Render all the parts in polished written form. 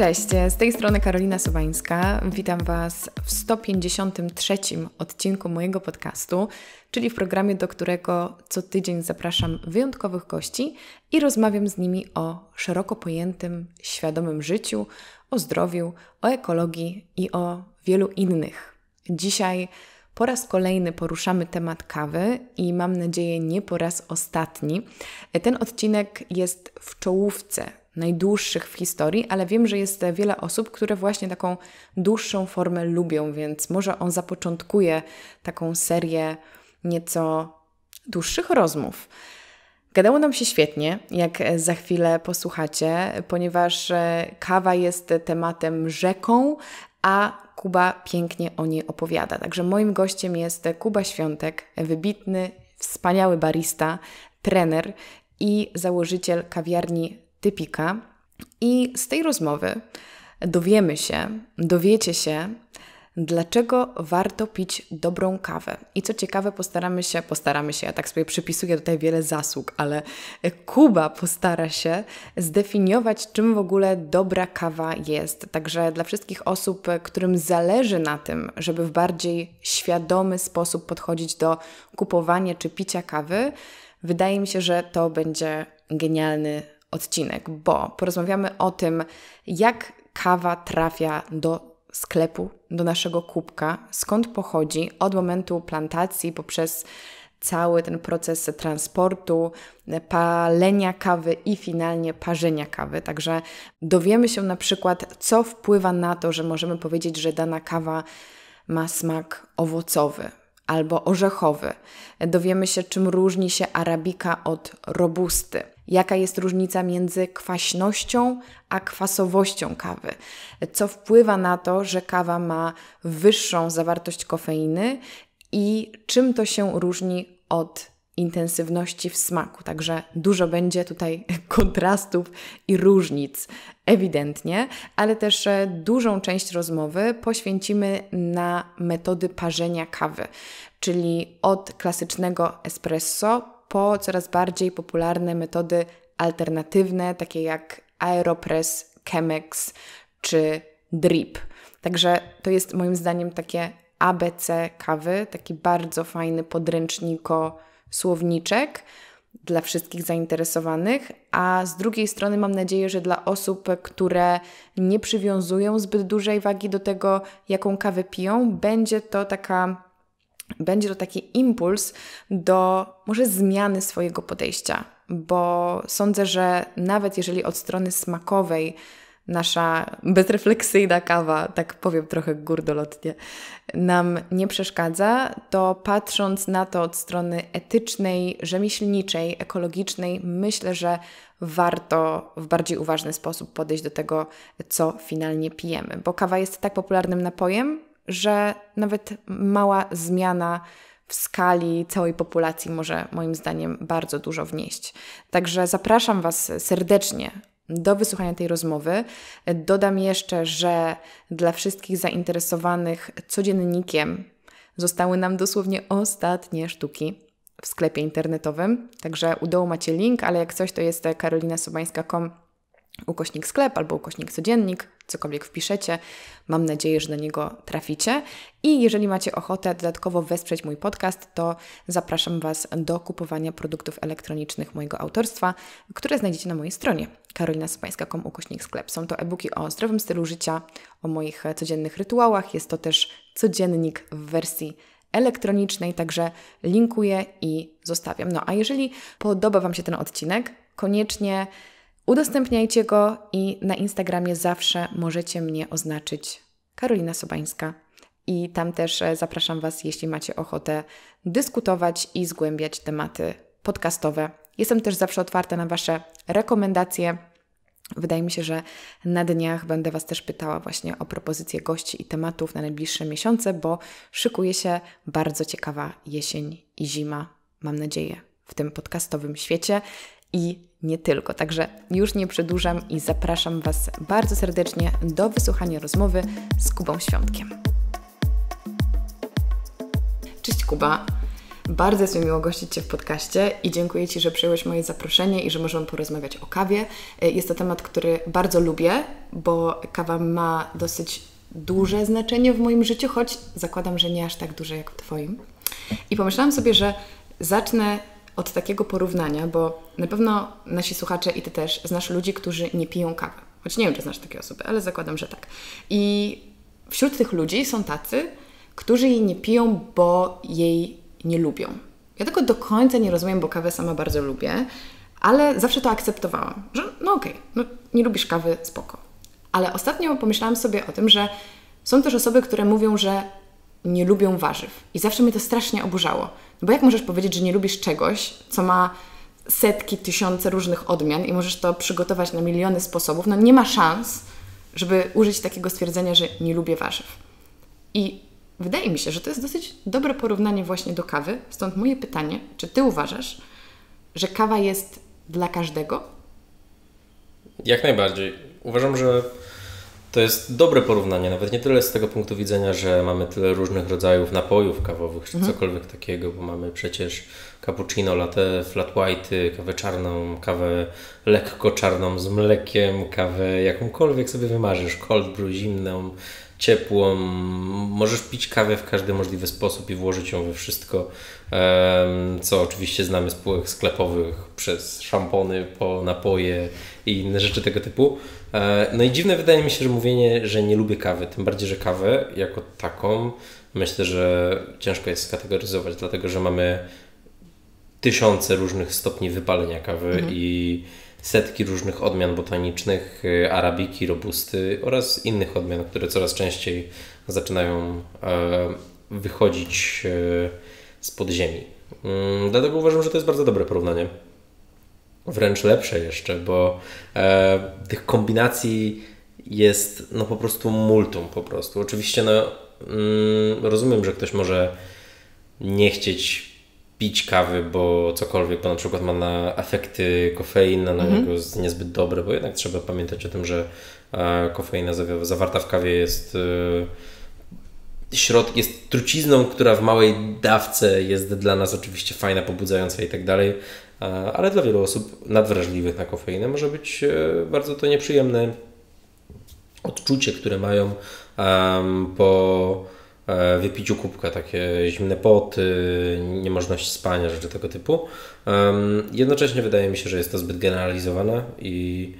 Cześć, z tej strony Karolina Sobańska. Witam Was w 153 odcinku mojego podcastu, czyli w programie, do którego co tydzień zapraszam wyjątkowych gości i rozmawiam z nimi o szeroko pojętym, świadomym życiu, o zdrowiu, o ekologii i o wielu innych. Dzisiaj po raz kolejny poruszamy temat kawy i mam nadzieję nie po raz ostatni. Ten odcinek jest w czołówce najdłuższych w historii, ale wiem, że jest wiele osób, które właśnie taką dłuższą formę lubią, więc może on zapoczątkuje taką serię nieco dłuższych rozmów. Gadało nam się świetnie, jak za chwilę posłuchacie, ponieważ kawa jest tematem rzeką, a Kuba pięknie o niej opowiada. Także moim gościem jest Kuba Świątek, wybitny, wspaniały barista, trener i założyciel kawiarni Typika. I z tej rozmowy dowiecie się, dlaczego warto pić dobrą kawę. I co ciekawe, postaramy się, ja tak sobie przypisuję tutaj wiele zasług, ale Kuba postara się zdefiniować, czym w ogóle dobra kawa jest. Także dla wszystkich osób, którym zależy na tym, żeby w bardziej świadomy sposób podchodzić do kupowania czy picia kawy, wydaje mi się, że to będzie genialny odcinek, bo porozmawiamy o tym, jak kawa trafia do sklepu, do naszego kubka, skąd pochodzi od momentu plantacji poprzez cały ten proces transportu, palenia kawy i finalnie parzenia kawy. Także dowiemy się na przykład, co wpływa na to, że możemy powiedzieć, że dana kawa ma smak owocowy albo orzechowy. Dowiemy się, czym różni się arabika od robusty. Jaka jest różnica między kwaśnością a kwasowością kawy? Co wpływa na to, że kawa ma wyższą zawartość kofeiny i czym to się różni od intensywności w smaku? Także dużo będzie tutaj kontrastów i różnic ewidentnie, ale też dużą część rozmowy poświęcimy na metody parzenia kawy, czyli od klasycznego espresso po coraz bardziej popularne metody alternatywne, takie jak Aeropress, Chemex czy Drip. Także to jest moim zdaniem takie ABC kawy, taki bardzo fajny podręczniko-słowniczek dla wszystkich zainteresowanych, a z drugiej strony mam nadzieję, że dla osób, które nie przywiązują zbyt dużej wagi do tego, jaką kawę piją, będzie to taki impuls do może zmiany swojego podejścia, bo sądzę, że nawet jeżeli od strony smakowej nasza bezrefleksyjna kawa, tak powiem trochę górnolotnie, nam nie przeszkadza, to patrząc na to od strony etycznej, rzemieślniczej, ekologicznej, myślę, że warto w bardziej uważny sposób podejść do tego, co finalnie pijemy, bo kawa jest tak popularnym napojem, że nawet mała zmiana w skali całej populacji może moim zdaniem bardzo dużo wnieść. Także zapraszam Was serdecznie do wysłuchania tej rozmowy. Dodam jeszcze, że dla wszystkich zainteresowanych codziennikiem zostały nam dosłownie ostatnie sztuki w sklepie internetowym. Także u dołu macie link, ale jak coś to jest karolinasobańska.com/sklep albo /codziennik, cokolwiek wpiszecie. Mam nadzieję, że do niego traficie. I jeżeli macie ochotę dodatkowo wesprzeć mój podcast, to zapraszam Was do kupowania produktów elektronicznych mojego autorstwa, które znajdziecie na mojej stronie karolinasobańska.com/sklep. Są to e-booki o zdrowym stylu życia, o moich codziennych rytuałach. Jest to też codziennik w wersji elektronicznej, także linkuję i zostawiam. No a jeżeli podoba Wam się ten odcinek, koniecznie udostępniajcie go i na Instagramie zawsze możecie mnie oznaczyć Karolina Sobańska i tam też zapraszam Was, jeśli macie ochotę dyskutować i zgłębiać tematy podcastowe. Jestem też zawsze otwarta na Wasze rekomendacje. Wydaje mi się, że na dniach będę Was też pytała właśnie o propozycje gości i tematów na najbliższe miesiące, bo szykuje się bardzo ciekawa jesień i zima, mam nadzieję, w tym podcastowym świecie i nie tylko. Także już nie przedłużam i zapraszam Was bardzo serdecznie do wysłuchania rozmowy z Kubą Świątkiem. Cześć Kuba. Bardzo jest mi miło gościć Cię w podcaście i dziękuję Ci, że przyjąłeś moje zaproszenie i że możemy porozmawiać o kawie. Jest to temat, który bardzo lubię, bo kawa ma dosyć duże znaczenie w moim życiu, choć zakładam, że nie aż tak duże jak w Twoim. I pomyślałam sobie, że zacznę od takiego porównania, bo na pewno nasi słuchacze i Ty też znasz ludzi, którzy nie piją kawy. Choć nie wiem, czy znasz takie osoby, ale zakładam, że tak. I wśród tych ludzi są tacy, którzy jej nie piją, bo jej nie lubią. Ja tego do końca nie rozumiem, bo kawę sama bardzo lubię, ale zawsze to akceptowałam, że no okej, nie lubisz kawy, spoko. Ale ostatnio pomyślałam sobie o tym, że są też osoby, które mówią, że nie lubią warzyw. I zawsze mnie to strasznie oburzało. Bo jak możesz powiedzieć, że nie lubisz czegoś, co ma setki, tysiące różnych odmian i możesz to przygotować na miliony sposobów? No nie ma szans, żeby użyć takiego stwierdzenia, że nie lubię warzyw. I wydaje mi się, że to jest dosyć dobre porównanie właśnie do kawy. Stąd moje pytanie, czy Ty uważasz, że kawa jest dla każdego? Jak najbardziej. Uważam, że to jest dobre porównanie, nawet nie tyle z tego punktu widzenia, że mamy tyle różnych rodzajów napojów kawowych, czy cokolwiek takiego, bo mamy przecież cappuccino, latte, flat white, kawę czarną, kawę lekko czarną z mlekiem, kawę jakąkolwiek sobie wymarzysz, cold brew, zimną, ciepłą. Możesz pić kawę w każdy możliwy sposób i włożyć ją we wszystko, co oczywiście znamy z półek sklepowych, przez szampony, po napoje i inne rzeczy tego typu. No i dziwne wydaje mi się, że mówienie, że nie lubię kawy, tym bardziej, że kawę jako taką myślę, że ciężko jest skategoryzować, dlatego że mamy tysiące różnych stopni wypalenia kawy i setki różnych odmian botanicznych, arabiki, robusty oraz innych odmian, które coraz częściej zaczynają wychodzić spod ziemi. Dlatego uważam, że to jest bardzo dobre porównanie. Wręcz lepsze jeszcze, bo tych kombinacji jest no po prostu multum po prostu. Oczywiście rozumiem, że ktoś może nie chcieć pić kawy, bo cokolwiek, bo na przykład ma na efekty kofeina, na niego jest niezbyt dobre, bo jednak trzeba pamiętać o tym, że kofeina zawarta w kawie jest jest trucizną, która w małej dawce jest dla nas oczywiście fajna, pobudzająca i tak dalej, ale dla wielu osób nadwrażliwych na kofeinę może być bardzo to nieprzyjemne odczucie, które mają po wypiciu kubka, takie zimne poty, niemożność spania, rzeczy tego typu. Jednocześnie wydaje mi się, że jest to zbyt generalizowane i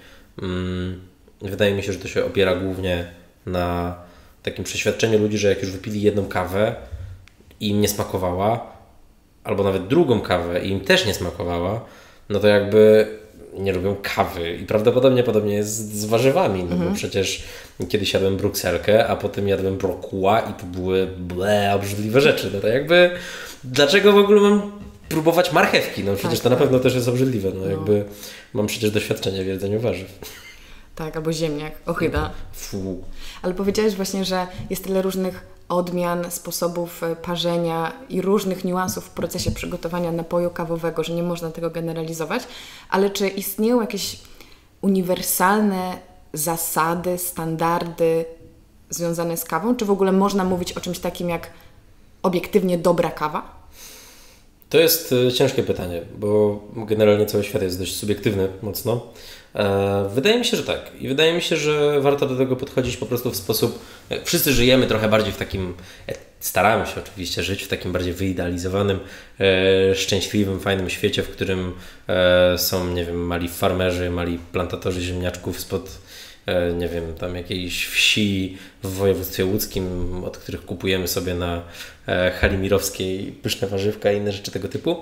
wydaje mi się, że to się opiera głównie na takim przeświadczeniu ludzi, że jak już wypili jedną kawę i im nie smakowała, albo nawet drugą kawę i im też nie smakowała, no to jakby nie lubią kawy. I prawdopodobnie podobnie jest z warzywami, no bo przecież kiedyś jadłem brukselkę, a potem jadłem brokuła i to były obrzydliwe rzeczy. No to jakby dlaczego w ogóle mam próbować marchewki? No przecież to na pewno też jest obrzydliwe. No jakby mam przecież doświadczenie w jedzeniu warzyw. Tak, albo ziemniak, ochyda. Ale powiedziałeś właśnie, że jest tyle różnych odmian, sposobów parzenia i różnych niuansów w procesie przygotowania napoju kawowego, że nie można tego generalizować, ale czy istnieją jakieś uniwersalne zasady, standardy związane z kawą? Czy w ogóle można mówić o czymś takim jak obiektywnie dobra kawa? To jest ciężkie pytanie, bo generalnie cały świat jest dość subiektywny mocno. Wydaje mi się, że tak. I wydaje mi się, że warto do tego podchodzić po prostu w sposób... Wszyscy żyjemy trochę bardziej w takim... Staramy się oczywiście żyć w takim bardziej wyidealizowanym, szczęśliwym, fajnym świecie, w którym są, nie wiem, mali farmerzy, mali plantatorzy ziemniaczków spod, nie wiem, tam jakiejś wsi w województwie łódzkim, od których kupujemy sobie na hali mirowskiej pyszne warzywka i inne rzeczy tego typu.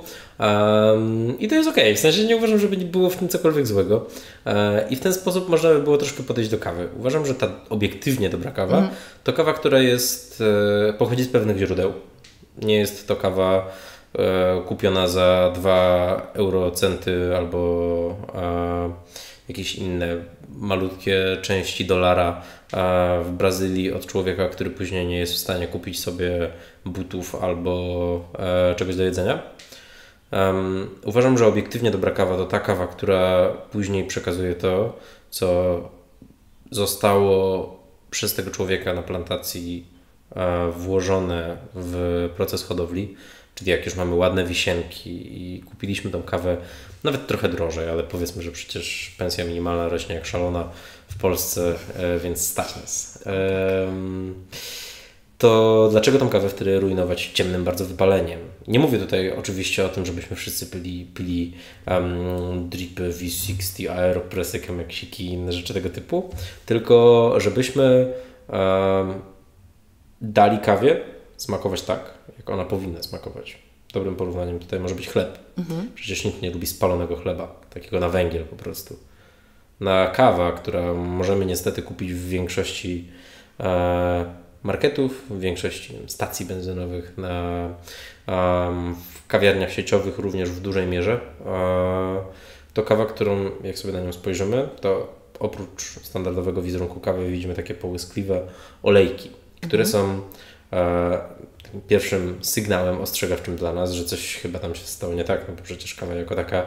I to jest okej. W sensie nie uważam, żeby nie było w tym cokolwiek złego. I w ten sposób można by było troszkę podejść do kawy. Uważam, że ta obiektywnie dobra kawa to kawa, która pochodzi z pewnych źródeł. Nie jest to kawa kupiona za 2 eurocenty albo jakieś inne malutkie części dolara w Brazylii od człowieka, który później nie jest w stanie kupić sobie butów albo czegoś do jedzenia. Uważam, że obiektywnie dobra kawa to ta kawa, która później przekazuje to, co zostało przez tego człowieka na plantacji włożone w proces hodowli, Czyli jak już mamy ładne wisienki i kupiliśmy tą kawę nawet trochę drożej, ale powiedzmy, że przecież pensja minimalna rośnie jak szalona w Polsce, więc stać nas. To dlaczego tą kawę wtedy rujnować ciemnym bardzo wypaleniem? Nie mówię tutaj oczywiście o tym, żebyśmy wszyscy pili dripy V60, Aeropressy, Chemeksiki i inne rzeczy tego typu, tylko żebyśmy dali kawie smakować tak, jak ona powinna smakować. Dobrym porównaniem tutaj może być chleb. Przecież nikt nie lubi spalonego chleba, takiego na węgiel po prostu. Na kawa, która możemy niestety kupić w większości marketów, w większości stacji benzynowych, w kawiarniach sieciowych również w dużej mierze. To kawa, którą jak sobie na nią spojrzymy, to oprócz standardowego wizerunku kawy widzimy takie połyskliwe olejki, które są pierwszym sygnałem ostrzegawczym dla nas, że coś chyba tam się stało nie tak, no bo przecież kawa jako taka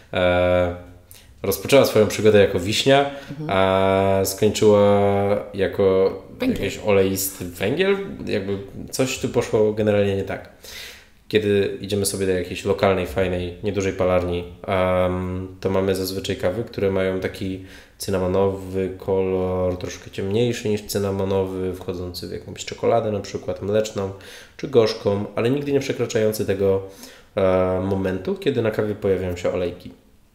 rozpoczęła swoją przygodę jako wiśnia, a skończyła jako jakiś oleisty węgiel. Jakby coś tu poszło generalnie nie tak. Kiedy idziemy sobie do jakiejś lokalnej, fajnej, niedużej palarni, to mamy zazwyczaj kawy, które mają taki cynamonowy kolor, troszkę ciemniejszy niż cynamonowy, wchodzący w jakąś czekoladę na przykład, mleczną czy gorzką, ale nigdy nie przekraczający tego momentu, kiedy na kawie pojawiają się olejki.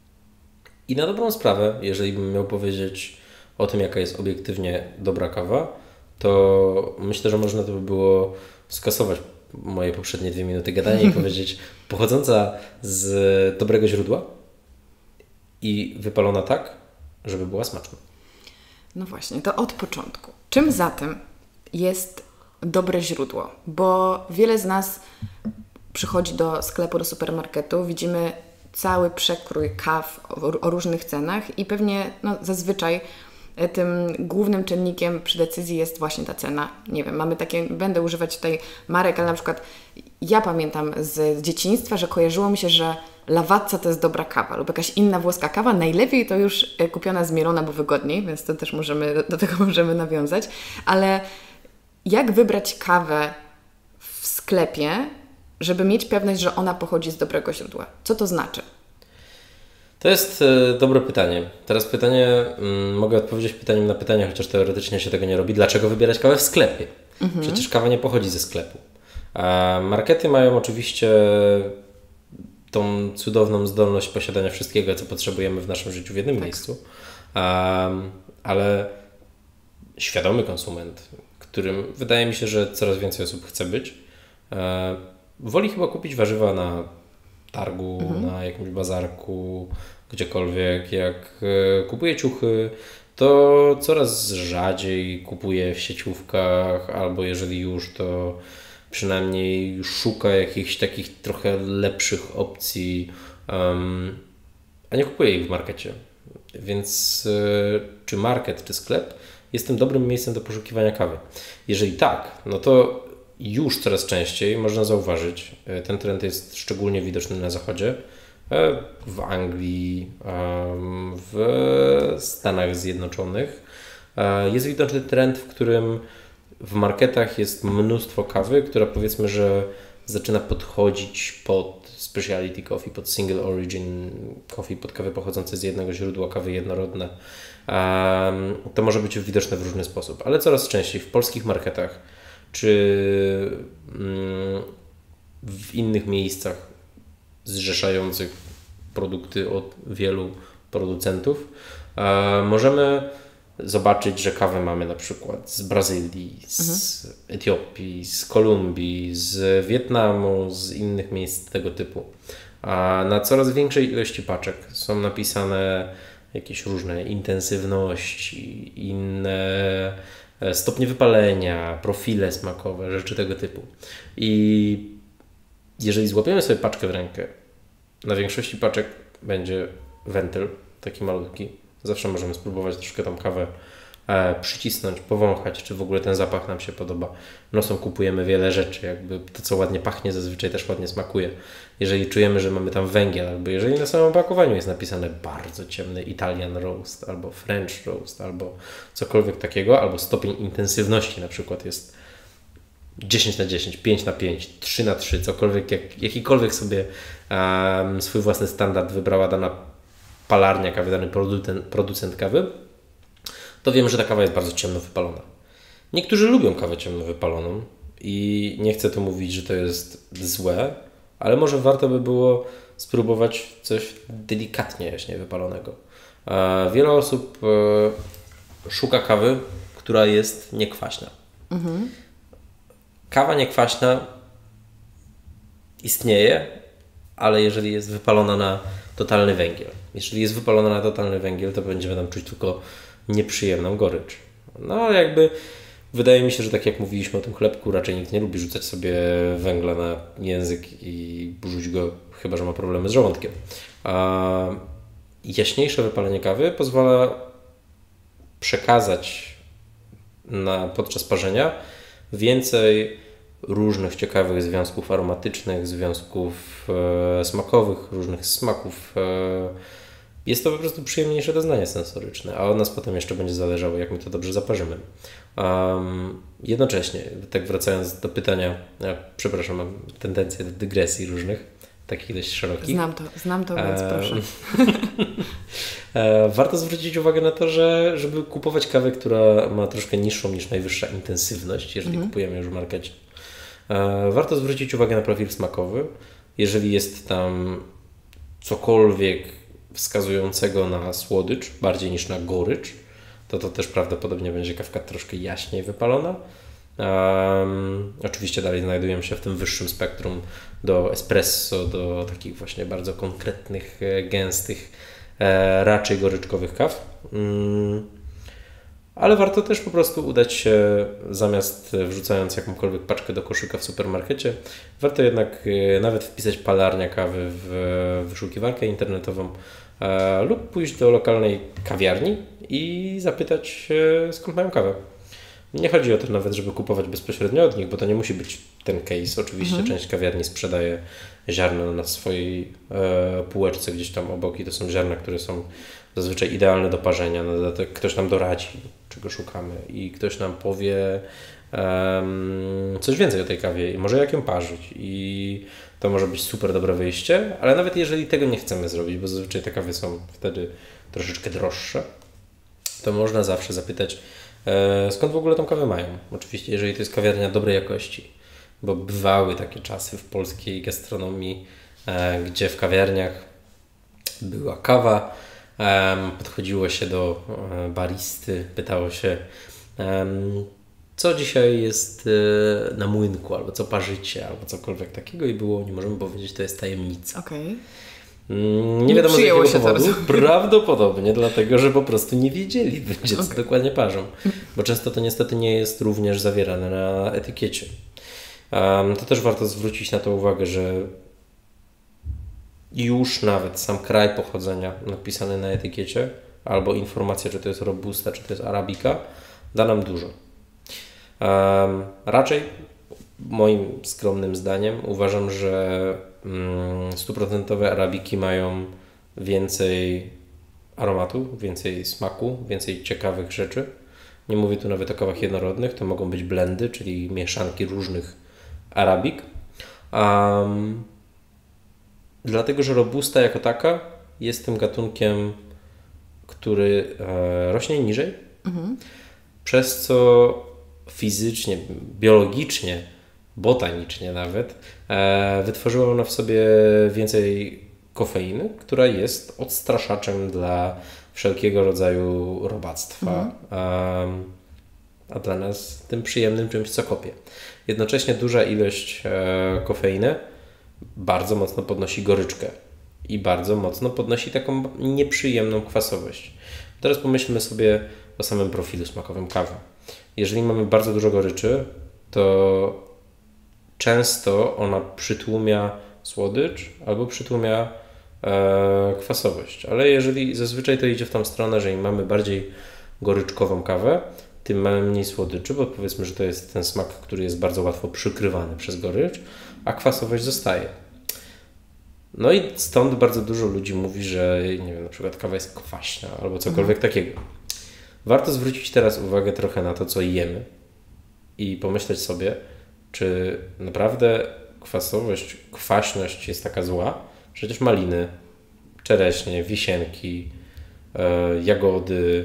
I na dobrą sprawę, jeżeli bym miał powiedzieć o tym, jaka jest obiektywnie dobra kawa, to myślę, że można to by było skasować moje poprzednie 2 minuty gadania i powiedzieć, pochodząca z dobrego źródła i wypalona tak, żeby była smaczna. No właśnie, to od początku. Czym zatem jest dobre źródło? Bo wiele z nas przychodzi do sklepu, do supermarketu, widzimy cały przekrój kaw o różnych cenach i pewnie zazwyczaj tym głównym czynnikiem przy decyzji jest właśnie ta cena. Nie wiem, mamy takie, będę używać tutaj marek, ale na przykład ja pamiętam z dzieciństwa, że kojarzyło mi się, że Lavazza to jest dobra kawa lub jakaś inna włoska kawa. Najlepiej to już kupiona z Mielona, bo wygodniej, więc to też do tego możemy nawiązać. Ale jak wybrać kawę w sklepie, żeby mieć pewność, że ona pochodzi z dobrego źródła? Co to znaczy? To jest dobre pytanie. Teraz mogę odpowiedzieć pytaniem na pytanie, chociaż teoretycznie się tego nie robi. Dlaczego wybierać kawę w sklepie? Przecież kawa nie pochodzi ze sklepu. A markety mają oczywiście tą cudowną zdolność posiadania wszystkiego, co potrzebujemy w naszym życiu w jednym miejscu. Ale świadomy konsument, którym wydaje mi się, że coraz więcej osób chce być, woli chyba kupić warzywa na targu, na jakimś bazarku, gdziekolwiek. Jak kupuje ciuchy, to coraz rzadziej kupuje w sieciówkach, albo jeżeli już, to przynajmniej szuka jakichś takich trochę lepszych opcji, a nie kupuje ich w markecie. Więc czy market, czy sklep jest tym dobrym miejscem do poszukiwania kawy? Jeżeli tak, no to już coraz częściej można zauważyć, ten trend jest szczególnie widoczny na zachodzie, w Anglii, w Stanach Zjednoczonych. Jest widoczny trend, w którym w marketach jest mnóstwo kawy, która powiedzmy, że zaczyna podchodzić pod specialty coffee, pod single origin coffee, pod kawy pochodzące z jednego źródła, kawy jednorodne. To może być widoczne w różny sposób, ale coraz częściej w polskich marketach czy w innych miejscach zrzeszających produkty od wielu producentów możemy zobaczyć, że kawę mamy na przykład z Brazylii, z Etiopii, z Kolumbii, z Wietnamu, z innych miejsc tego typu. A na coraz większej ilości paczek są napisane jakieś różne intensywności, inne stopnie wypalenia, profile smakowe, rzeczy tego typu. I jeżeli złapiemy sobie paczkę w rękę, na większości paczek będzie wentyl, taki malutki. Zawsze możemy spróbować troszkę tą kawę przycisnąć, powąchać, czy w ogóle ten zapach nam się podoba. Nosem kupujemy wiele rzeczy, jakby to, co ładnie pachnie, zazwyczaj też ładnie smakuje. Jeżeli czujemy, że mamy tam węgiel, albo jeżeli na samym opakowaniu jest napisane bardzo ciemny Italian roast, albo French roast, albo cokolwiek takiego, albo stopień intensywności na przykład jest 10/10, 5/5, 3/3, cokolwiek, jakikolwiek sobie swój własny standard wybrała dana palarnia kawy, dany producent kawy, to wiem, że ta kawa jest bardzo ciemno wypalona. Niektórzy lubią kawę ciemno wypaloną i nie chcę tu mówić, że to jest złe, ale może warto by było spróbować coś delikatnie jaśnie wypalonego. Wiele osób szuka kawy, która jest niekwaśna. Kawa niekwaśna istnieje, ale jeżeli jest wypalona na totalny węgiel. Jeżeli jest wypalona na totalny węgiel, to będziemy tam czuć tylko nieprzyjemną gorycz. No jakby wydaje mi się, że tak jak mówiliśmy o tym chlebku, raczej nikt nie lubi rzucać sobie węgla na język i burzyć go, chyba że ma problemy z żołądkiem. A jaśniejsze wypalenie kawy pozwala przekazać podczas parzenia więcej różnych ciekawych związków aromatycznych, związków smakowych, różnych smaków. Jest to po prostu przyjemniejsze doznanie sensoryczne, a od nas potem jeszcze będzie zależało, jak my to dobrze zaparzymy. Jednocześnie, tak wracając do pytania, przepraszam, mam tendencję do dygresji różnych, takich dość szerokich. Znam to, więc proszę. Warto zwrócić uwagę na to, że żeby kupować kawę, która ma troszkę niższą niż najwyższa intensywność, jeżeli kupujemy już w markecie, warto zwrócić uwagę na profil smakowy. Jeżeli jest tam cokolwiek wskazującego na słodycz, bardziej niż na gorycz, to też prawdopodobnie będzie kawka troszkę jaśniej wypalona. Oczywiście dalej znajdujemy się w tym wyższym spektrum do espresso, do takich właśnie bardzo konkretnych, gęstych, raczej goryczkowych kaw. Ale warto też po prostu udać się, zamiast wrzucając jakąkolwiek paczkę do koszyka w supermarkecie, warto jednak nawet wpisać palarnia kawy w wyszukiwarkę internetową lub pójść do lokalnej kawiarni i zapytać, skąd mają kawę. Nie chodzi o to nawet, żeby kupować bezpośrednio od nich, bo to nie musi być ten case. Oczywiście część kawiarni sprzedaje ziarno na swojej półeczce gdzieś tam obok i to są ziarna, które są zazwyczaj idealne do parzenia. Na dodatek ktoś nam doradzi, czego szukamy i ktoś nam powie coś więcej o tej kawie i może jak ją parzyć i to może być super dobre wyjście, ale nawet jeżeli tego nie chcemy zrobić, bo zazwyczaj te kawy są wtedy troszeczkę droższe, to można zawsze zapytać, skąd w ogóle tą kawę mają. Oczywiście, jeżeli to jest kawiarnia dobrej jakości, bo bywały takie czasy w polskiej gastronomii, gdzie w kawiarniach była kawa, podchodziło się do baristy, pytało się, co dzisiaj jest na młynku, albo co parzycie, albo cokolwiek takiego i było, nie możemy powiedzieć, to jest tajemnica. Okej. Nie wiadomo z jakiego powodu. Prawdopodobnie dlatego, że po prostu nie wiedzieli, co dokładnie parzą. Bo często to niestety nie jest również zawierane na etykiecie. To też warto zwrócić na to uwagę, że już nawet sam kraj pochodzenia napisany na etykiecie albo informacja, czy to jest robusta, czy to jest arabika, da nam dużo. Raczej moim skromnym zdaniem uważam, że 100% arabiki mają więcej aromatu, więcej smaku, więcej ciekawych rzeczy. Nie mówię tu nawet o kawach jednorodnych, to mogą być blendy, czyli mieszanki różnych arabik. Dlatego, że robusta jako taka jest tym gatunkiem, który rośnie niżej, przez co fizycznie, biologicznie, botanicznie nawet, wytworzyła ona w sobie więcej kofeiny, która jest odstraszaczem dla wszelkiego rodzaju robactwa, a dla nas tym przyjemnym czymś, co kopie. Jednocześnie duża ilość kofeiny bardzo mocno podnosi goryczkę i bardzo mocno podnosi taką nieprzyjemną kwasowość. Teraz pomyślmy sobie o samym profilu smakowym kawy. Jeżeli mamy bardzo dużo goryczy, to często ona przytłumia słodycz albo przytłumia kwasowość. Ale jeżeli zazwyczaj to idzie w tą stronę, że im mamy bardziej goryczkową kawę, tym mamy mniej słodyczy, bo powiedzmy, że to jest ten smak, który jest bardzo łatwo przykrywany przez gorycz, a kwasowość zostaje. No i stąd bardzo dużo ludzi mówi, że nie wiem, na przykład kawa jest kwaśna albo cokolwiek takiego. Warto zwrócić teraz uwagę trochę na to, co jemy i pomyśleć sobie, czy naprawdę kwasowość, kwaśność jest taka zła? Przecież maliny, czereśnie, wisienki, jagody,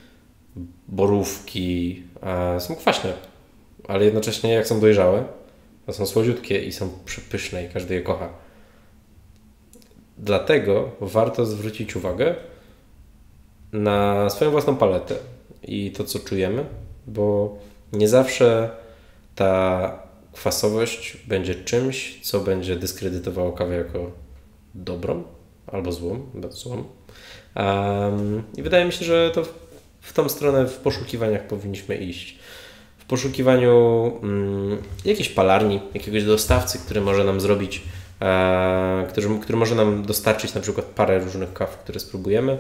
borówki są kwaśne, ale jednocześnie jak są dojrzałe, to są słodziutkie i są przepyszne i każdy je kocha. Dlatego warto zwrócić uwagę na swoją własną paletę i to, co czujemy, bo nie zawsze ta kwasowość będzie czymś, co będzie dyskredytowało kawę jako dobrą albo złą, I wydaje mi się, że to w tą stronę w poszukiwaniach powinniśmy iść. W poszukiwaniu jakiejś palarni, jakiegoś dostawcy, który może nam zrobić, który może nam dostarczyć na przykład parę różnych kaw, które spróbujemy.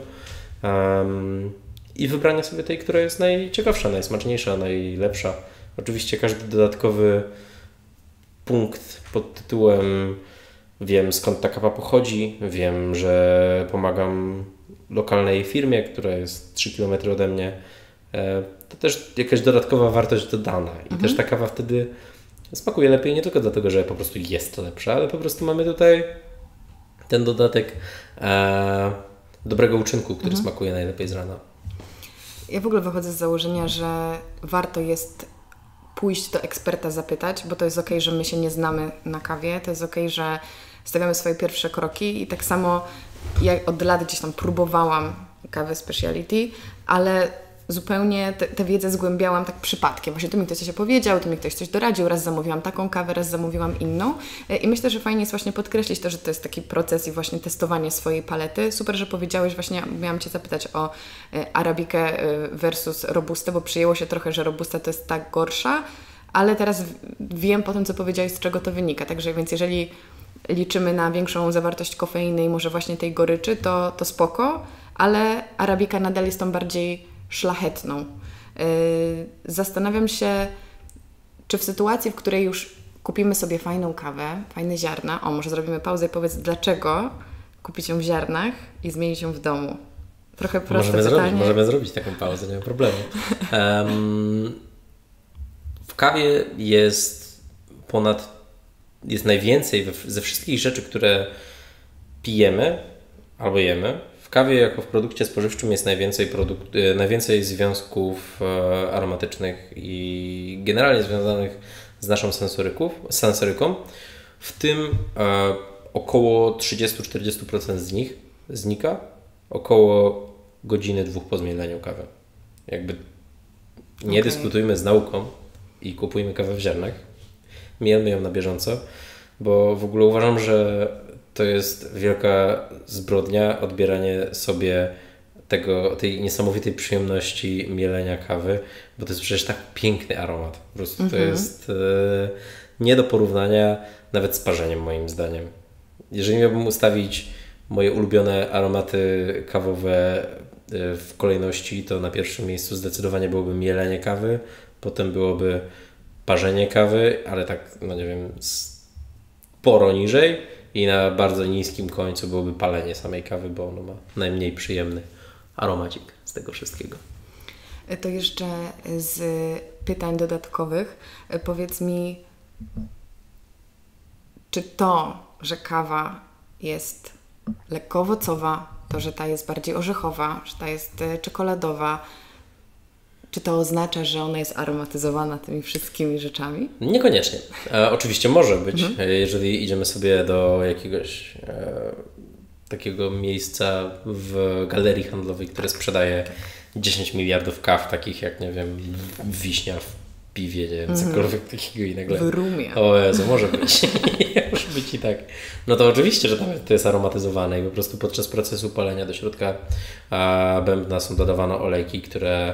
I wybrania sobie tej, która jest najciekawsza, najsmaczniejsza, najlepsza. Oczywiście każdy dodatkowy punkt pod tytułem wiem, skąd ta kawa pochodzi, wiem, że pomagam lokalnej firmie, która jest 3 km ode mnie. To też jakaś dodatkowa wartość dodana i też ta kawa wtedy smakuje lepiej nie tylko dlatego, że po prostu jest lepsza, ale po prostu mamy tutaj ten dodatek dobrego uczynku, który smakuje najlepiej z rana. Ja w ogóle wychodzę z założenia, że warto jest pójść do eksperta, zapytać, bo to jest okej, że my się nie znamy na kawie, to jest okej, że stawiamy swoje pierwsze kroki i tak samo ja od lat gdzieś tam próbowałam kawy speciality, ale zupełnie tę wiedzę zgłębiałam tak przypadkiem. Właśnie tu mi ktoś coś opowiedział, tu mi ktoś coś doradził, raz zamówiłam taką kawę, raz zamówiłam inną i myślę, że fajnie jest właśnie podkreślić to, że to jest taki proces i właśnie testowanie swojej palety. Super, że powiedziałeś, właśnie miałam Cię zapytać o arabikę versus robustę, bo przyjęło się trochę, że robusta to jest tak gorsza, ale teraz wiem po tym, co powiedziałeś, z czego to wynika. Także więc jeżeli liczymy na większą zawartość kofeiny i może właśnie tej goryczy, to spoko, ale arabika nadal jest tą bardziej szlachetną. Zastanawiam się, czy w sytuacji, w której już kupimy sobie fajną kawę, fajne ziarna, może zrobimy pauzę i powiedz, dlaczego kupić ją w ziarnach i zmienić ją w domu? Trochę proste pytanie. Możemy zrobić taką pauzę, nie ma problemu. W kawie jest najwięcej ze wszystkich rzeczy, które pijemy albo jemy. W kawie jako w produkcie spożywczym jest najwięcej związków aromatycznych i generalnie związanych z naszą sensoryką. W tym około 30-40% z nich znika około godziny, 2 po zmieleniu kawy. Jakby nie dyskutujmy z nauką i kupujmy kawę w ziarnach. Mielmy ją na bieżąco, bo w ogóle uważam, że to jest wielka zbrodnia odbieranie sobie tej niesamowitej przyjemności mielenia kawy, bo to jest przecież tak piękny aromat. Po prostu to jest nie do porównania nawet z parzeniem, moim zdaniem. Jeżeli miałbym ustawić moje ulubione aromaty kawowe w kolejności, to na pierwszym miejscu zdecydowanie byłoby mielenie kawy, potem byłoby parzenie kawy, ale tak, nie wiem, sporo niżej i na bardzo niskim końcu byłoby palenie samej kawy, bo ono ma najmniej przyjemny aromacik z tego wszystkiego. To jeszcze z pytań dodatkowych powiedz mi, czy to, że kawa jest lekko owocowa, to, że ta jest bardziej orzechowa, że ta jest czekoladowa, czy to oznacza, że ona jest aromatyzowana tymi wszystkimi rzeczami? Niekoniecznie. Oczywiście może być, jeżeli idziemy sobie do jakiegoś takiego miejsca w galerii handlowej, które sprzedaje 10 miliardów kaw, takich jak, nie wiem, wiśnia w piwie, nie wiem, cokolwiek takiego i nagle... W rumie. O Jezu, może być. Może być i tak. No to oczywiście, że tam to jest aromatyzowane i po prostu podczas procesu palenia do środka bębna są dodawane olejki, które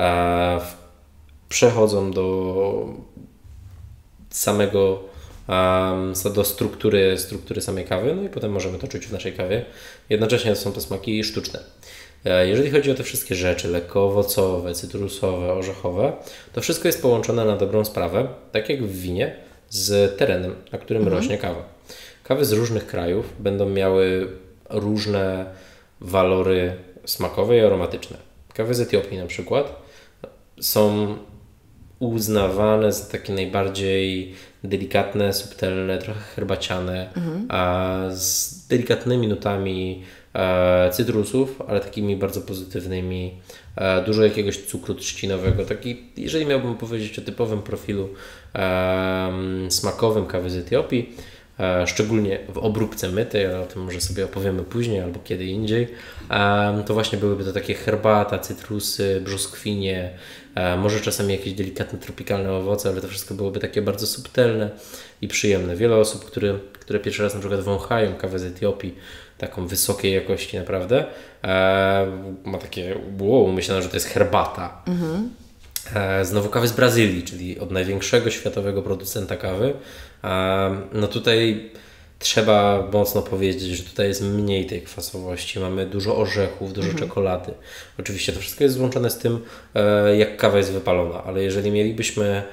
przechodzą do samego do struktury samej kawy, no i potem możemy to czuć w naszej kawie. Jednocześnie są to smaki sztuczne. Jeżeli chodzi o te wszystkie rzeczy, lekko owocowe, cytrusowe, orzechowe, to wszystko jest połączone na dobrą sprawę, tak jak w winie, z terenem, na którym rośnie kawa. Kawy z różnych krajów będą miały różne walory smakowe i aromatyczne. Kawy z Etiopii na przykład są uznawane za takie najbardziej delikatne, subtelne, trochę herbaciane, z delikatnymi nutami cytrusów, ale takimi bardzo pozytywnymi, dużo jakiegoś cukru trzcinowego. Taki, jeżeli miałbym powiedzieć o typowym profilu smakowym kawy z Etiopii, szczególnie w obróbce mytej, ale o tym może sobie opowiemy później albo kiedy indziej, to właśnie byłyby to takie herbata, cytrusy, brzoskwinie, może czasami jakieś delikatne, tropikalne owoce, ale to wszystko byłoby takie bardzo subtelne i przyjemne. Wiele osób, które pierwszy raz na przykład wąchają kawę z Etiopii, taką wysokiej jakości naprawdę, ma takie wow, myślałem, że to jest herbata. Znowu kawy z Brazylii, czyli od największego światowego producenta kawy. No tutaj trzeba mocno powiedzieć, że tutaj jest mniej tej kwasowości. Mamy dużo orzechów, dużo czekolady. Oczywiście to wszystko jest złączone z tym, jak kawa jest wypalona, ale jeżeli mielibyśmy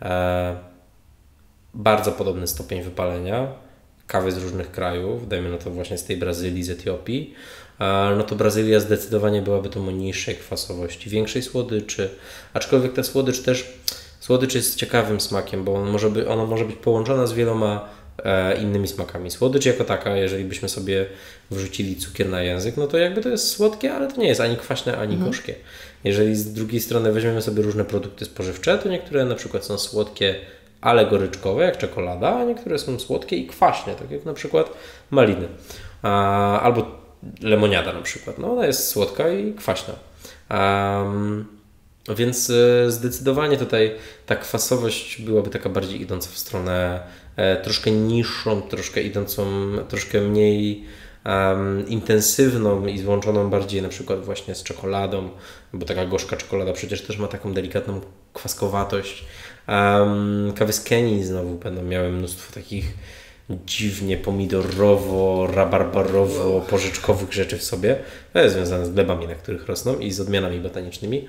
bardzo podobny stopień wypalenia kawy z różnych krajów, dajmy na to właśnie z tej Brazylii, z Etiopii, no to Brazylia zdecydowanie byłaby to o niższej kwasowości, większej słodyczy, aczkolwiek ta słodycz jest ciekawym smakiem, bo ona może być połączona z wieloma innymi smakami. Słodycz jako taka, jeżeli byśmy sobie wrzucili cukier na język, no to jakby to jest słodkie, ale to nie jest ani kwaśne, ani gorzkie. Jeżeli z drugiej strony weźmiemy sobie różne produkty spożywcze, to niektóre na przykład są słodkie, ale goryczkowe, jak czekolada, a niektóre są słodkie i kwaśne, tak jak na przykład maliny. Albo lemoniada na przykład. No ona jest słodka i kwaśna. Więc zdecydowanie tutaj ta kwasowość byłaby taka bardziej idąca w stronę troszkę niższą, troszkę mniej intensywną i złączoną bardziej na przykład właśnie z czekoladą, bo taka gorzka czekolada przecież też ma taką delikatną kwaskowatość. Kawy z Kenii znowu będą miały mnóstwo takich dziwnie pomidorowo, rabarbarowo-porzeczkowych rzeczy w sobie. To jest związane z glebami, na których rosną i z odmianami botanicznymi.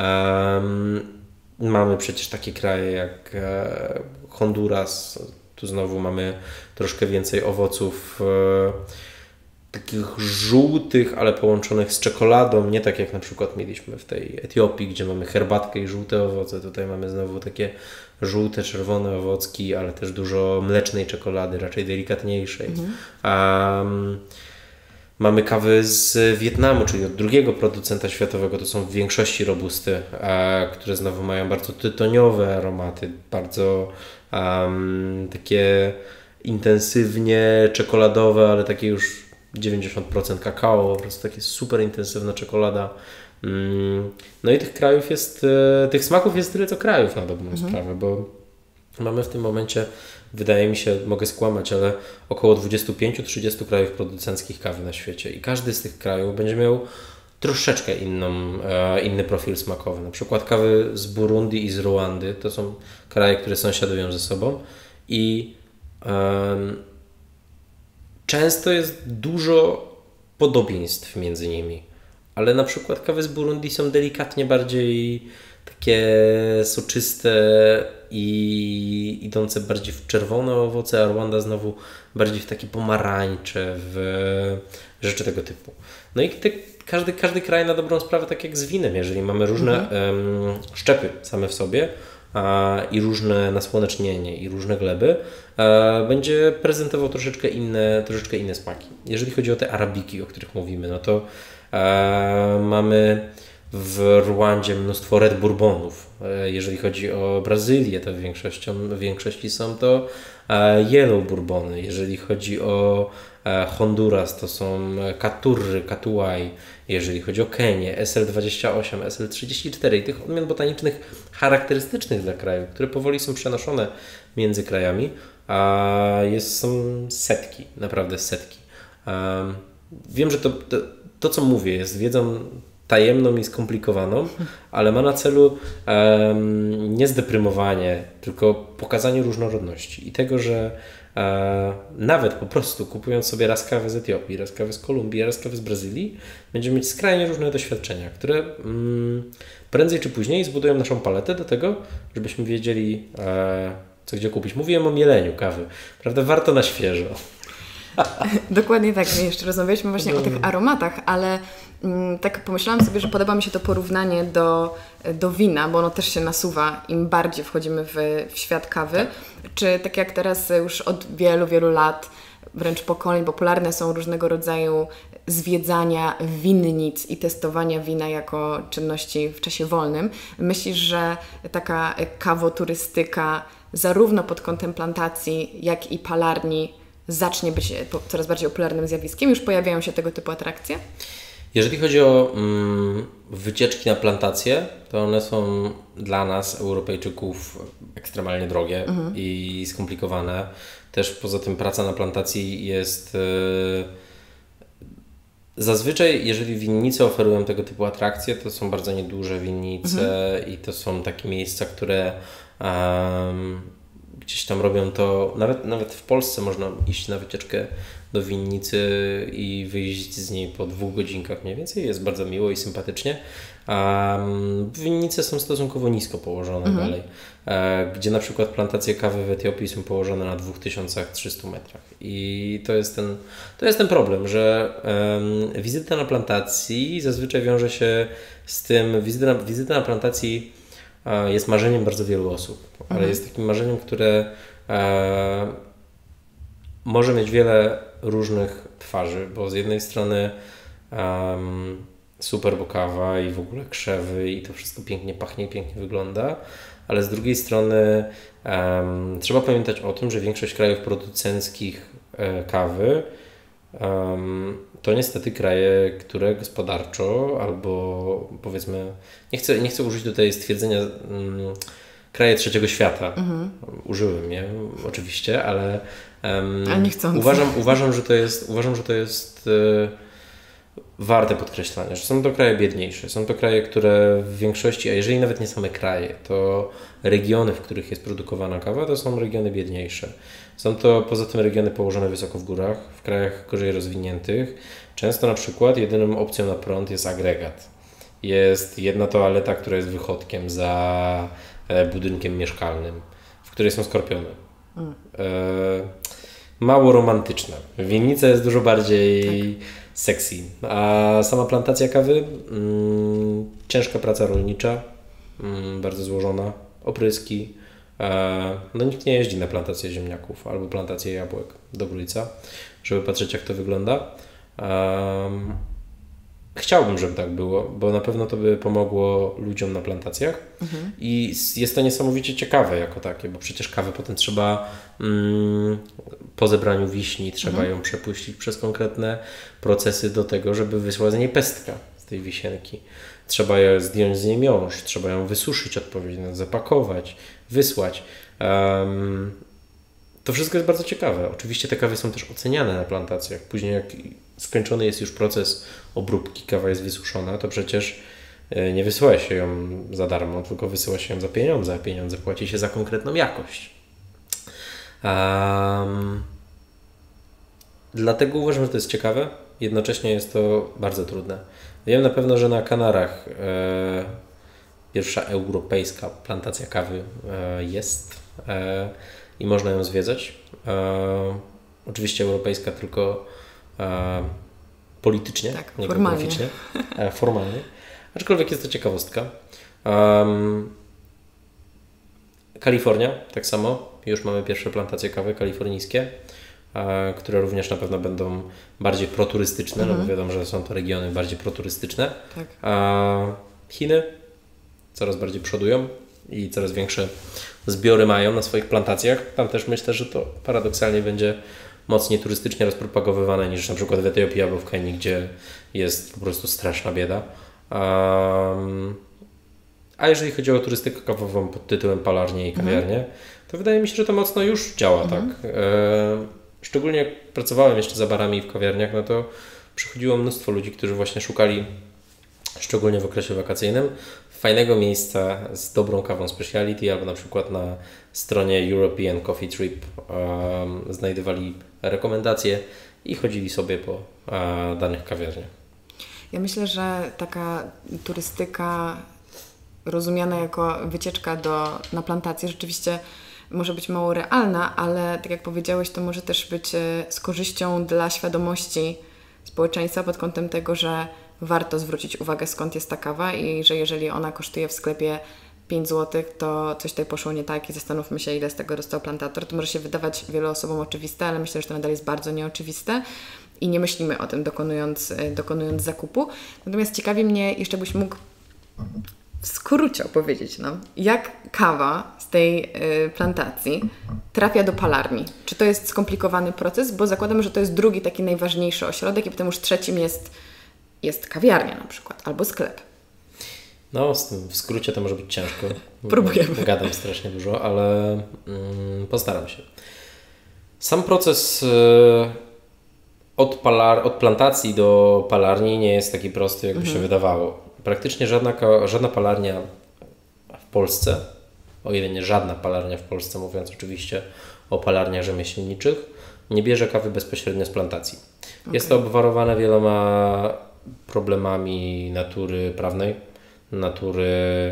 Mamy przecież takie kraje jak Honduras. Tu znowu mamy troszkę więcej owoców takich żółtych, ale połączonych z czekoladą. Nie tak jak na przykład mieliśmy w tej Etiopii, gdzie mamy herbatkę i żółte owoce. Tutaj mamy znowu takie żółte, czerwone owocki, ale też dużo mlecznej czekolady, raczej delikatniejszej. Mamy kawy z Wietnamu, czyli od drugiego producenta światowego. To są w większości robusty, które znowu mają bardzo tytoniowe aromaty, bardzo takie intensywnie czekoladowe, ale takie już 90% kakao, po prostu takie super intensywna czekolada. No i tych smaków jest tyle co krajów na dobrą sprawę, bo mamy w tym momencie, wydaje mi się, mogę skłamać, ale około 25-30 krajów producenckich kawy na świecie i każdy z tych krajów będzie miał troszeczkę inny profil smakowy. Na przykład kawy z Burundi i z Ruandy, to są kraje, które sąsiadują ze sobą i często jest dużo podobieństw między nimi, ale na przykład kawy z Burundi są delikatnie bardziej takie soczyste i idące bardziej w czerwone owoce, a Rwanda znowu bardziej w takie pomarańcze, w rzeczy tego typu. No i każdy kraj na dobrą sprawę, tak jak z winem, jeżeli mamy różne szczepy same w sobie i różne nasłonecznienie i różne gleby, będzie prezentował troszeczkę inne smaki. Jeżeli chodzi o te arabiki, o których mówimy, no to mamy w Rwandzie mnóstwo Red Bourbonów. Jeżeli chodzi o Brazylię, to w większości są to Yellow Bourbony. Jeżeli chodzi o Honduras, to są Caturry, Catuai. Jeżeli chodzi o Kenię, SL28, SL34 i tych odmian botanicznych charakterystycznych dla kraju, które powoli są przenoszone między krajami, są setki, naprawdę setki. Wiem, że to co mówię, jest wiedzą tajemną i skomplikowaną, ale ma na celu nie zdeprymowanie, tylko pokazanie różnorodności i tego, że nawet po prostu kupując sobie raz kawę z Etiopii, raz kawę z Kolumbii, raz kawę z Brazylii, będziemy mieć skrajnie różne doświadczenia, które prędzej czy później zbudują naszą paletę do tego, żebyśmy wiedzieli, co gdzie kupić. Mówiłem o mieleniu kawy, prawda? Warto na świeżo. Dokładnie tak. My jeszcze rozmawialiśmy właśnie o tych aromatach, ale tak pomyślałam sobie, że podoba mi się to porównanie do wina, bo ono też się nasuwa, im bardziej wchodzimy w świat kawy. Tak. Czy tak jak teraz już od wielu, wielu lat, wręcz pokoleń, popularne są różnego rodzaju zwiedzania winnic i testowania wina jako czynności w czasie wolnym. Myślisz, że taka kawoturystyka zarówno pod kątem plantacji, jak i palarni zacznie być coraz bardziej popularnym zjawiskiem? Już pojawiają się tego typu atrakcje? Jeżeli chodzi o wycieczki na plantacje, to one są dla nas, Europejczyków, ekstremalnie drogie i skomplikowane. Też poza tym praca na plantacji jest... Zazwyczaj, jeżeli winnice oferują tego typu atrakcje, to są bardzo nieduże winnice i to są takie miejsca, które gdzieś tam robią to, nawet w Polsce można iść na wycieczkę do winnicy i wyjść z niej po 2 godzinkach mniej więcej, jest bardzo miło i sympatycznie. Winnice są stosunkowo nisko położone dalej, gdzie na przykład plantacje kawy w Etiopii są położone na 2300 metrach i to jest ten problem, że wizyta na plantacji zazwyczaj wiąże się z tym, wizyta na plantacji jest marzeniem bardzo wielu osób, ale jest takim marzeniem, które może mieć wiele różnych twarzy, bo z jednej strony super, bo kawa i w ogóle krzewy i to wszystko pięknie pachnie i pięknie wygląda, ale z drugiej strony trzeba pamiętać o tym, że większość krajów producenckich kawy to niestety kraje, które gospodarczo albo powiedzmy, nie chcę użyć tutaj stwierdzenia kraje trzeciego świata. Użyłem je oczywiście, ale uważam, że to jest warte podkreślania, że są to kraje biedniejsze, są to kraje, które w większości, a jeżeli nawet nie same kraje, to regiony, w których jest produkowana kawa, to są regiony biedniejsze. Są to poza tym regiony położone wysoko w górach, w krajach gorzej rozwiniętych. Często na przykład jedyną opcją na prąd jest agregat. Jest jedna toaleta, która jest wychodkiem za budynkiem mieszkalnym, w której są skorpiony. Mało romantyczne. Winnica jest dużo bardziej sexy. A sama plantacja kawy, ciężka praca rolnicza, bardzo złożona, opryski. No nikt nie jeździ na plantację ziemniaków albo plantację jabłek do Grójca, żeby patrzeć, jak to wygląda. Chciałbym, żeby tak było, bo na pewno to by pomogło ludziom na plantacjach i jest to niesamowicie ciekawe jako takie, bo przecież kawę potem trzeba po zebraniu wiśni trzeba ją przepuścić przez konkretne procesy do tego, żeby wyszła z niej pestka z tej wisienki. Trzeba zdjąć z niej miąższ, trzeba ją wysuszyć odpowiednio, zapakować, wysłać. To wszystko jest bardzo ciekawe. Oczywiście te kawy są też oceniane na plantacjach. Później jak skończony jest już proces obróbki, kawa jest wysuszona, to przecież nie wysyła się ją za darmo, tylko wysyła się ją za pieniądze, a pieniądze płaci się za konkretną jakość. Dlatego uważam, że to jest ciekawe. Jednocześnie jest to bardzo trudne. Wiem na pewno, że na Kanarach pierwsza europejska plantacja kawy jest i można ją zwiedzać. Oczywiście europejska tylko politycznie, tak, nie formalnie. geograficznie, formalnie. Aczkolwiek jest to ciekawostka. Kalifornia, tak samo. Już mamy pierwsze plantacje kawy kalifornijskie, które również na pewno będą bardziej proturystyczne, no bo wiadomo, że są to regiony bardziej proturystyczne. Tak. Chiny coraz bardziej przodują i coraz większe zbiory mają na swoich plantacjach. Tam też myślę, że to paradoksalnie będzie mocniej turystycznie rozpropagowywane niż na przykład w Etiopii albo w Kenii, gdzie jest po prostu straszna bieda. A jeżeli chodzi o turystykę kawową pod tytułem palarnie i kawiarnie, to wydaje mi się, że to mocno już działa, tak. Szczególnie jak pracowałem jeszcze za barami w kawiarniach, no to przychodziło mnóstwo ludzi, którzy właśnie szukali, szczególnie w okresie wakacyjnym, fajnego miejsca z dobrą kawą speciality, albo na przykład na stronie European Coffee Trip znajdowali rekomendacje i chodzili sobie po danych kawiarniach. Ja myślę, że taka turystyka rozumiana jako wycieczka na plantację rzeczywiście może być mało realna, ale tak jak powiedziałeś, to może też być z korzyścią dla świadomości społeczeństwa pod kątem tego, że warto zwrócić uwagę, skąd jest ta kawa i że jeżeli ona kosztuje w sklepie 5 zł, to coś tutaj poszło nie tak i zastanówmy się, ile z tego dostał plantator. To może się wydawać wielu osobom oczywiste, ale myślę, że to nadal jest bardzo nieoczywiste i nie myślimy o tym dokonując zakupu. Natomiast ciekawi mnie, jeszcze byś mógł w skrócie opowiedzieć nam, jak kawa z tej plantacji trafia do palarni. Czy to jest skomplikowany proces? Bo zakładam, że to jest drugi taki najważniejszy ośrodek i potem już trzecim jest kawiarnia na przykład, albo sklep. No, w skrócie to może być ciężko. Próbujemy. Gadam strasznie dużo, ale postaram się. Sam proces od plantacji do palarni nie jest taki prosty, jakby się wydawało. Praktycznie żadna palarnia w Polsce, o ile nie żadna palarnia w Polsce, mówiąc oczywiście o palarniach rzemieślniczych, nie bierze kawy bezpośrednio z plantacji. Okay. Jest to obwarowane wieloma problemami natury prawnej, natury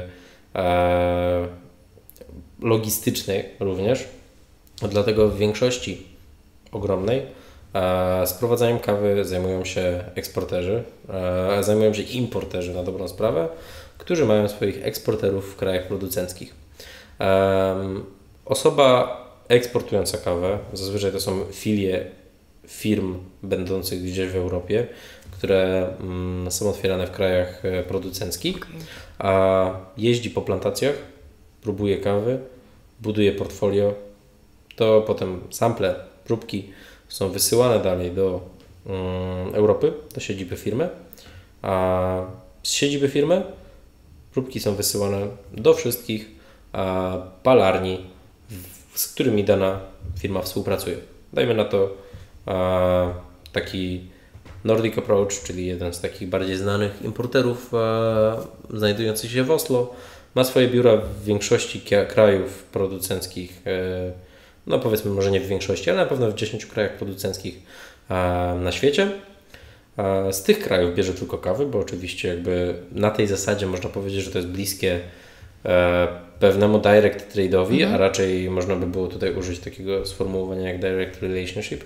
logistycznej również. Dlatego w większości ogromnej sprowadzaniem kawy zajmują się eksporterzy, zajmują się importerzy na dobrą sprawę, którzy mają swoich eksporterów w krajach producenckich. Osoba eksportująca kawę, zazwyczaj to są filie firm będących gdzieś w Europie, które są otwierane w krajach producenckich, a jeździ po plantacjach, próbuje kawy, buduje portfolio, to potem sample, próbki są wysyłane dalej do Europy, do siedziby firmy, a z siedziby firmy próbki są wysyłane do wszystkich palarni, z którymi dana firma współpracuje. Dajmy na to taki Nordic Approach, czyli jeden z takich bardziej znanych importerów znajdujący się w Oslo, ma swoje biura w większości krajów producenckich, no powiedzmy może nie w większości, ale na pewno w 10 krajach producenckich na świecie. Z tych krajów bierze tylko kawy, bo oczywiście jakby na tej zasadzie można powiedzieć, że to jest bliskie pewnemu direct trade'owi, a raczej można by było tutaj użyć takiego sformułowania jak direct relationship,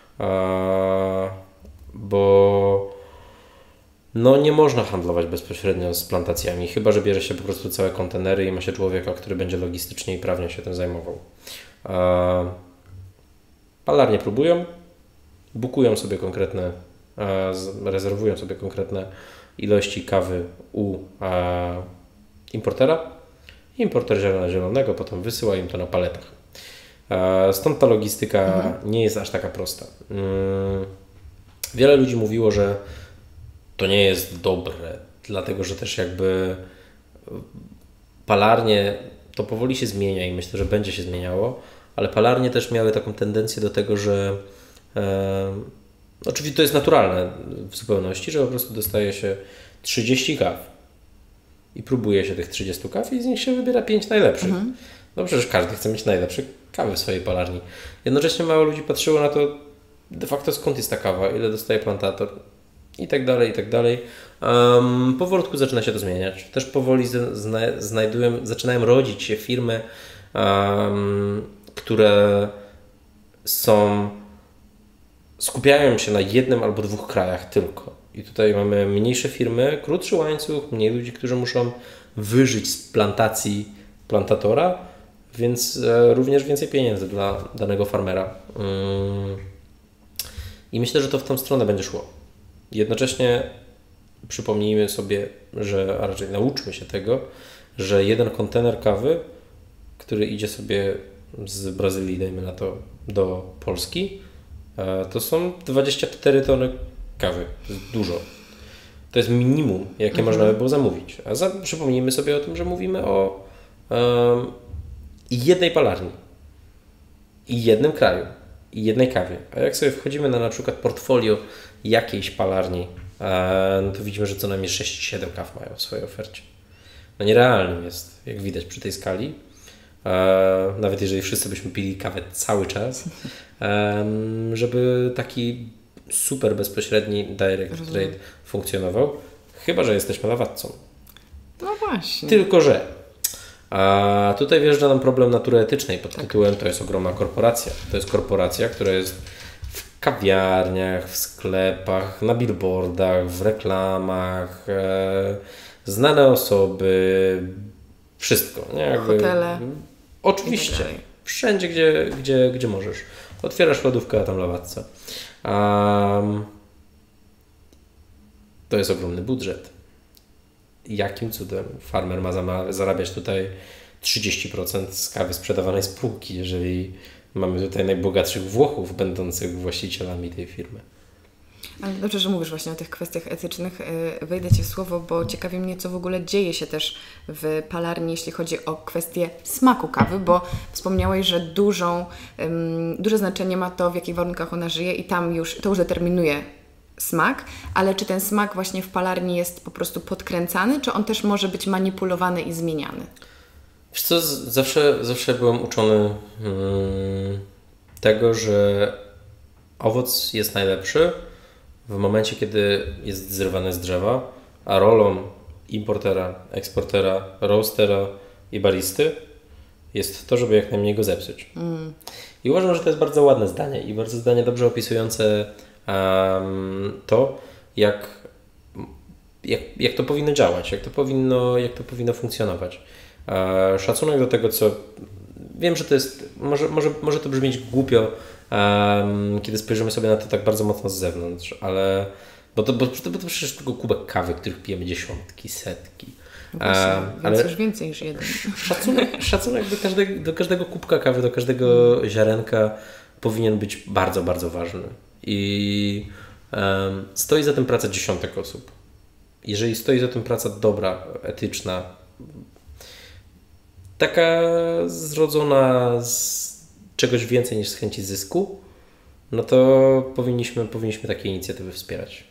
bo no nie można handlować bezpośrednio z plantacjami, chyba że bierze się po prostu całe kontenery i ma się człowieka, który będzie logistycznie i prawnie się tym zajmował. Palarnie próbują, bukują sobie konkretne, rezerwują sobie konkretne ilości kawy u importera. Importer zielonego potem wysyła im to na paletach. Stąd ta logistyka nie jest aż taka prosta. Wiele ludzi mówiło, że to nie jest dobre, dlatego że też jakby palarnie to powoli się zmienia i myślę, że będzie się zmieniało, ale palarnie też miały taką tendencję do tego, że oczywiście to jest naturalne w zupełności, że po prostu dostaje się 30 kaw i próbuje się tych 30 kaw i z nich się wybiera 5 najlepszych. No przecież każdy chce mieć najlepsze kawy w swojej palarni. Jednocześnie mało ludzi patrzyło na to de facto skąd jest ta kawa, ile dostaje plantator i tak dalej, i tak dalej. Powolutku zaczyna się to zmieniać. Też powoli zaczynają rodzić się firmy, które skupiają się na jednym albo dwóch krajach tylko. I tutaj mamy mniejsze firmy, krótszy łańcuch, mniej ludzi, którzy muszą wyżyć z plantacji plantatora, więc również więcej pieniędzy dla danego farmera. I myślę, że to w tą stronę będzie szło. Jednocześnie przypomnijmy sobie, a raczej nauczmy się tego, że jeden kontener kawy, który idzie sobie z Brazylii, dajmy na to, do Polski, to są 24 tony kawy. To jest dużo. To jest minimum, jakie można by było zamówić. Przypomnijmy sobie o tym, że mówimy o jednej palarni i jednym kraju i jednej kawie. A jak sobie wchodzimy na przykład portfolio jakiejś palarni, no to widzimy, że co najmniej 6-7 kaw mają w swojej ofercie. No nierealnym jest, jak widać przy tej skali. Nawet jeżeli wszyscy byśmy pili kawę cały czas, żeby taki super bezpośredni direct trade funkcjonował, chyba że jesteśmy nawadcą. No właśnie. Tylko że A tutaj wjeżdża nam problem natury etycznej pod tytułem to jest ogromna korporacja. To jest korporacja, która jest w kawiarniach, w sklepach, na billboardach, w reklamach, znane osoby, wszystko. Nie? Jakby, hotele. Oczywiście. Wszędzie, gdzie możesz. Otwierasz lodówkę, a tam lawatca. To jest ogromny budżet. Jakim cudem farmer ma zarabiać tutaj 30% z kawy sprzedawanej z półki, jeżeli mamy tutaj najbogatszych Włochów będących właścicielami tej firmy? Ale dobrze, że mówisz właśnie o tych kwestiach etycznych. Wejdę Ci w słowo, bo ciekawi mnie, co w ogóle dzieje się też w palarni, jeśli chodzi o kwestię smaku kawy, bo wspomniałeś, że duże znaczenie ma to, w jakich warunkach ona żyje i tam to już determinuje smak, ale czy ten smak właśnie w palarni jest po prostu podkręcany, czy on też może być manipulowany i zmieniany? Wiesz co, zawsze byłem uczony tego, że owoc jest najlepszy w momencie, kiedy jest zrywany z drzewa, a rolą importera, eksportera, roastera i baristy jest to, żeby jak najmniej go zepsuć. I uważam, że to jest bardzo ładne zdanie i bardzo zdanie dobrze opisujące to, jak to powinno działać, jak to powinno funkcjonować. Szacunek do tego, co... Wiem, że to jest... Może to brzmieć głupio, kiedy spojrzymy sobie na to tak bardzo mocno z zewnątrz, ale... Bo to przecież tylko kubek kawy, których pijemy dziesiątki, setki. Ale już więcej niż jeden. Szacunek do każdego kubka kawy, do każdego ziarenka powinien być bardzo, bardzo ważny. I stoi za tym praca dziesiątek osób. Jeżeli stoi za tym praca dobra, etyczna, taka zrodzona z czegoś więcej niż z chęci zysku, no to powinniśmy takie inicjatywy wspierać.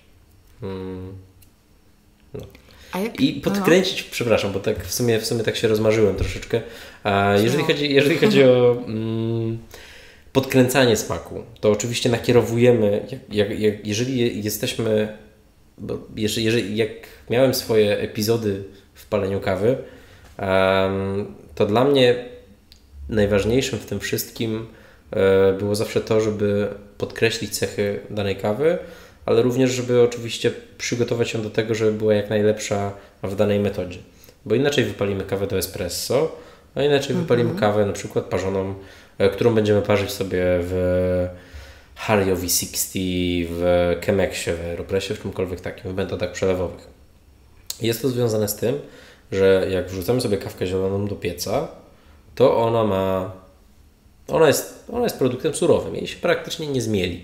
No. I podkręcić, przepraszam, bo tak w sumie tak się rozmarzyłem troszeczkę. Jeżeli chodzi o podkręcanie smaku, to oczywiście nakierowujemy, jeżeli jesteśmy, jak miałem swoje epizody w paleniu kawy, to dla mnie najważniejszym w tym wszystkim było zawsze to, żeby podkreślić cechy danej kawy, ale również, żeby oczywiście przygotować ją do tego, żeby była jak najlepsza w danej metodzie. Bo inaczej wypalimy kawę do espresso, a inaczej wypalimy kawę na przykład parzoną, którą będziemy parzyć sobie w Hario V60, w Chemexie, w Aeropressie, w czymkolwiek takim, w metodach przelewowych. Jest to związane z tym, że jak wrzucamy sobie kawkę zieloną do pieca, to ona jest produktem surowym. Jej się praktycznie nie zmieli.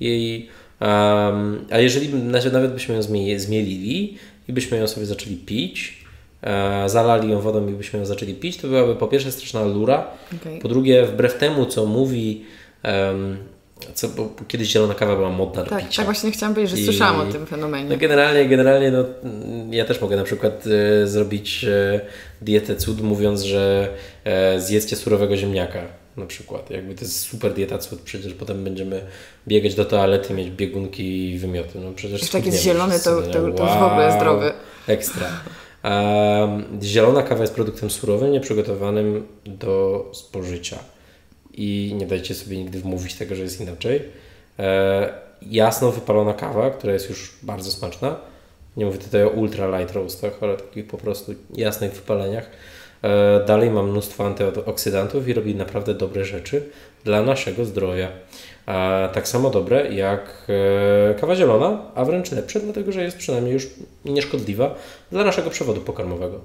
A jeżeli nawet byśmy ją zmielili i byśmy ją sobie zaczęli pić, zalali ją wodą i byśmy ją zaczęli pić, to byłaby po pierwsze straszna lura, po drugie wbrew temu, co mówi, bo kiedyś zielona kawa była modna do picia. Tak właśnie chciałam powiedzieć, że słyszałam o tym fenomenie. No generalnie ja też mogę na przykład zrobić dietę cud, mówiąc, że zjedzcie surowego ziemniaka na przykład. Jakby to jest super dieta cud, przecież potem będziemy biegać do toalety, mieć biegunki i wymioty. No przecież jak jest zielony, to już w ogóle zdrowy. Ekstra. Zielona kawa jest produktem surowym, nieprzygotowanym do spożycia. I nie dajcie sobie nigdy wmówić tego, że jest inaczej. Jasno wypalona kawa, która jest już bardzo smaczna. Nie mówię tutaj o ultra light roastach, ale takich po prostu jasnych wypaleniach. Dalej ma mnóstwo antyoksydantów i robi naprawdę dobre rzeczy dla naszego zdrowia. Tak samo dobre jak kawa zielona, a wręcz lepsze, dlatego że jest przynajmniej już nieszkodliwa dla naszego przewodu pokarmowego.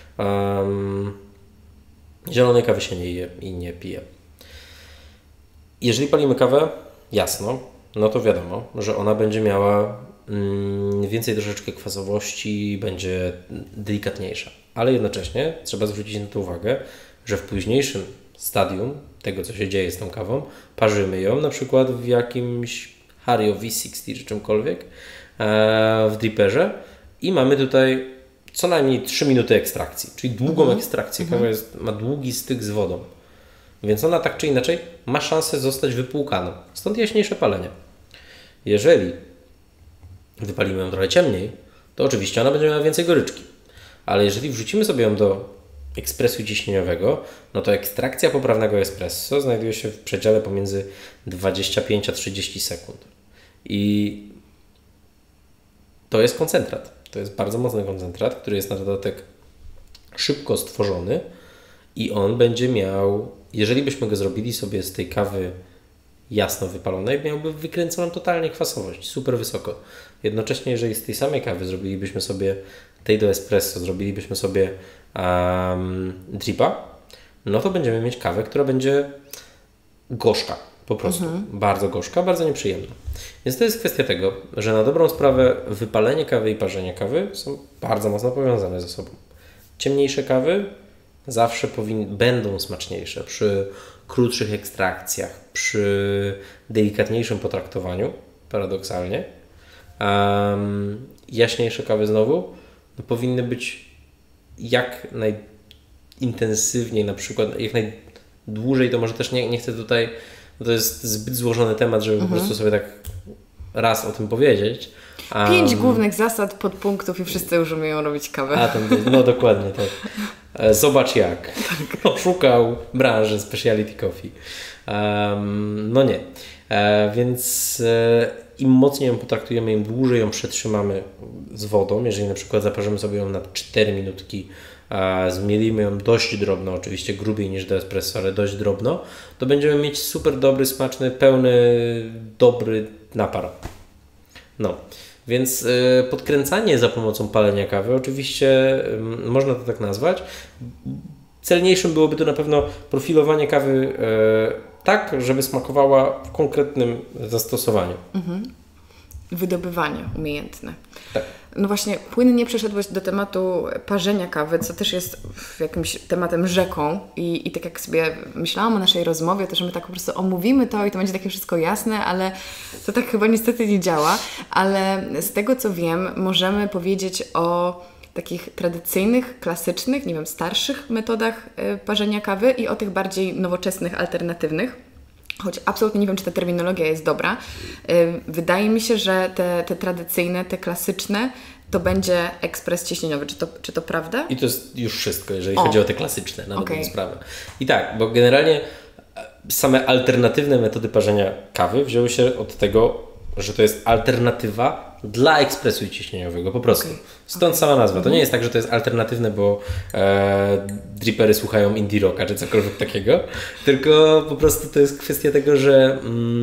Zielonej kawy się nie je i nie pije. Jeżeli palimy kawę jasno, no to wiadomo, że ona będzie miała więcej troszeczkę kwasowości, będzie delikatniejsza. Ale jednocześnie trzeba zwrócić na to uwagę, że w późniejszym stadium tego, co się dzieje z tą kawą, parzymy ją na przykład w jakimś Hario V60 czy czymkolwiek w dripperze i mamy tutaj co najmniej 3 minuty ekstrakcji, czyli długą ekstrakcję. Kawa ma długi styk z wodą. Więc ona tak czy inaczej ma szansę zostać wypłukana. Stąd jaśniejsze palenie. Jeżeli wypalimy ją trochę ciemniej, to oczywiście ona będzie miała więcej goryczki. Ale jeżeli wrzucimy sobie ją do ekspresu ciśnieniowego, no to ekstrakcja poprawnego espresso znajduje się w przedziale pomiędzy 25 a 30 sekund. I to jest koncentrat. To jest bardzo mocny koncentrat, który jest na dodatek szybko stworzony i on będzie miał, jeżeli byśmy go zrobili sobie z tej kawy jasno wypalonej, miałby wykręconą totalnie kwasowość, super wysoko. Jednocześnie, jeżeli z tej samej kawy zrobilibyśmy sobie tej do espresso, zrobilibyśmy sobie dripa, no to będziemy mieć kawę, która będzie gorzka, po prostu. Bardzo gorzka, bardzo nieprzyjemna. Więc to jest kwestia tego, że na dobrą sprawę wypalenie kawy i parzenie kawy są bardzo mocno powiązane ze sobą. Ciemniejsze kawy zawsze będą smaczniejsze przy krótszych ekstrakcjach, przy delikatniejszym potraktowaniu, paradoksalnie. Jaśniejsze kawy znowu no, powinny być jak najintensywniej, na przykład jak najdłużej, to może też nie chcę tutaj, to jest zbyt złożony temat, żeby po prostu sobie tak raz o tym powiedzieć. 5 głównych zasad, podpunktów i wszyscy już umieją robić kawę. No dokładnie tak. Zobacz jak. Szukał branży specialty coffee. No nie. Więc im mocniej ją potraktujemy, im dłużej ją przetrzymamy z wodą, jeżeli na przykład zaparzymy sobie ją na 4 minutki, zmielimy ją dość drobno, oczywiście grubiej niż do espresso, ale dość drobno, to będziemy mieć super dobry, smaczny, pełny, dobry napar. No. Więc podkręcanie za pomocą palenia kawy, oczywiście można to tak nazwać. Celniejszym byłoby to na pewno profilowanie kawy tak, żeby smakowała w konkretnym zastosowaniu. Wydobywanie umiejętne. Tak. No właśnie, płynnie przeszedłeś do tematu parzenia kawy, co też jest jakimś tematem rzeką i tak jak sobie myślałam o naszej rozmowie, to że my tak po prostu omówimy to i to będzie takie wszystko jasne, ale to tak chyba niestety nie działa, ale z tego co wiem, możemy powiedzieć o takich tradycyjnych, klasycznych, nie wiem, starszych metodach parzenia kawy i o tych bardziej nowoczesnych, alternatywnych. Choć absolutnie nie wiem, czy ta terminologia jest dobra. Wydaje mi się, że te tradycyjne, te klasyczne, to będzie ekspres ciśnieniowy. Czy to prawda? I to jest już wszystko, jeżeli chodzi o te klasyczne, na dobrą sprawę. I tak, bo generalnie same alternatywne metody parzenia kawy wzięły się od tego, że to jest alternatywa dla ekspresu ciśnieniowego, po prostu. Stąd sama nazwa. To nie jest tak, że to jest alternatywne, bo dripery słuchają indie rocka czy cokolwiek takiego, tylko po prostu to jest kwestia tego, że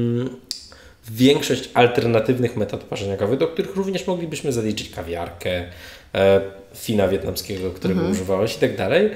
większość alternatywnych metod parzenia kawy, do których również moglibyśmy zaliczyć kawiarkę, fina wietnamskiego, którego używałeś i tak dalej,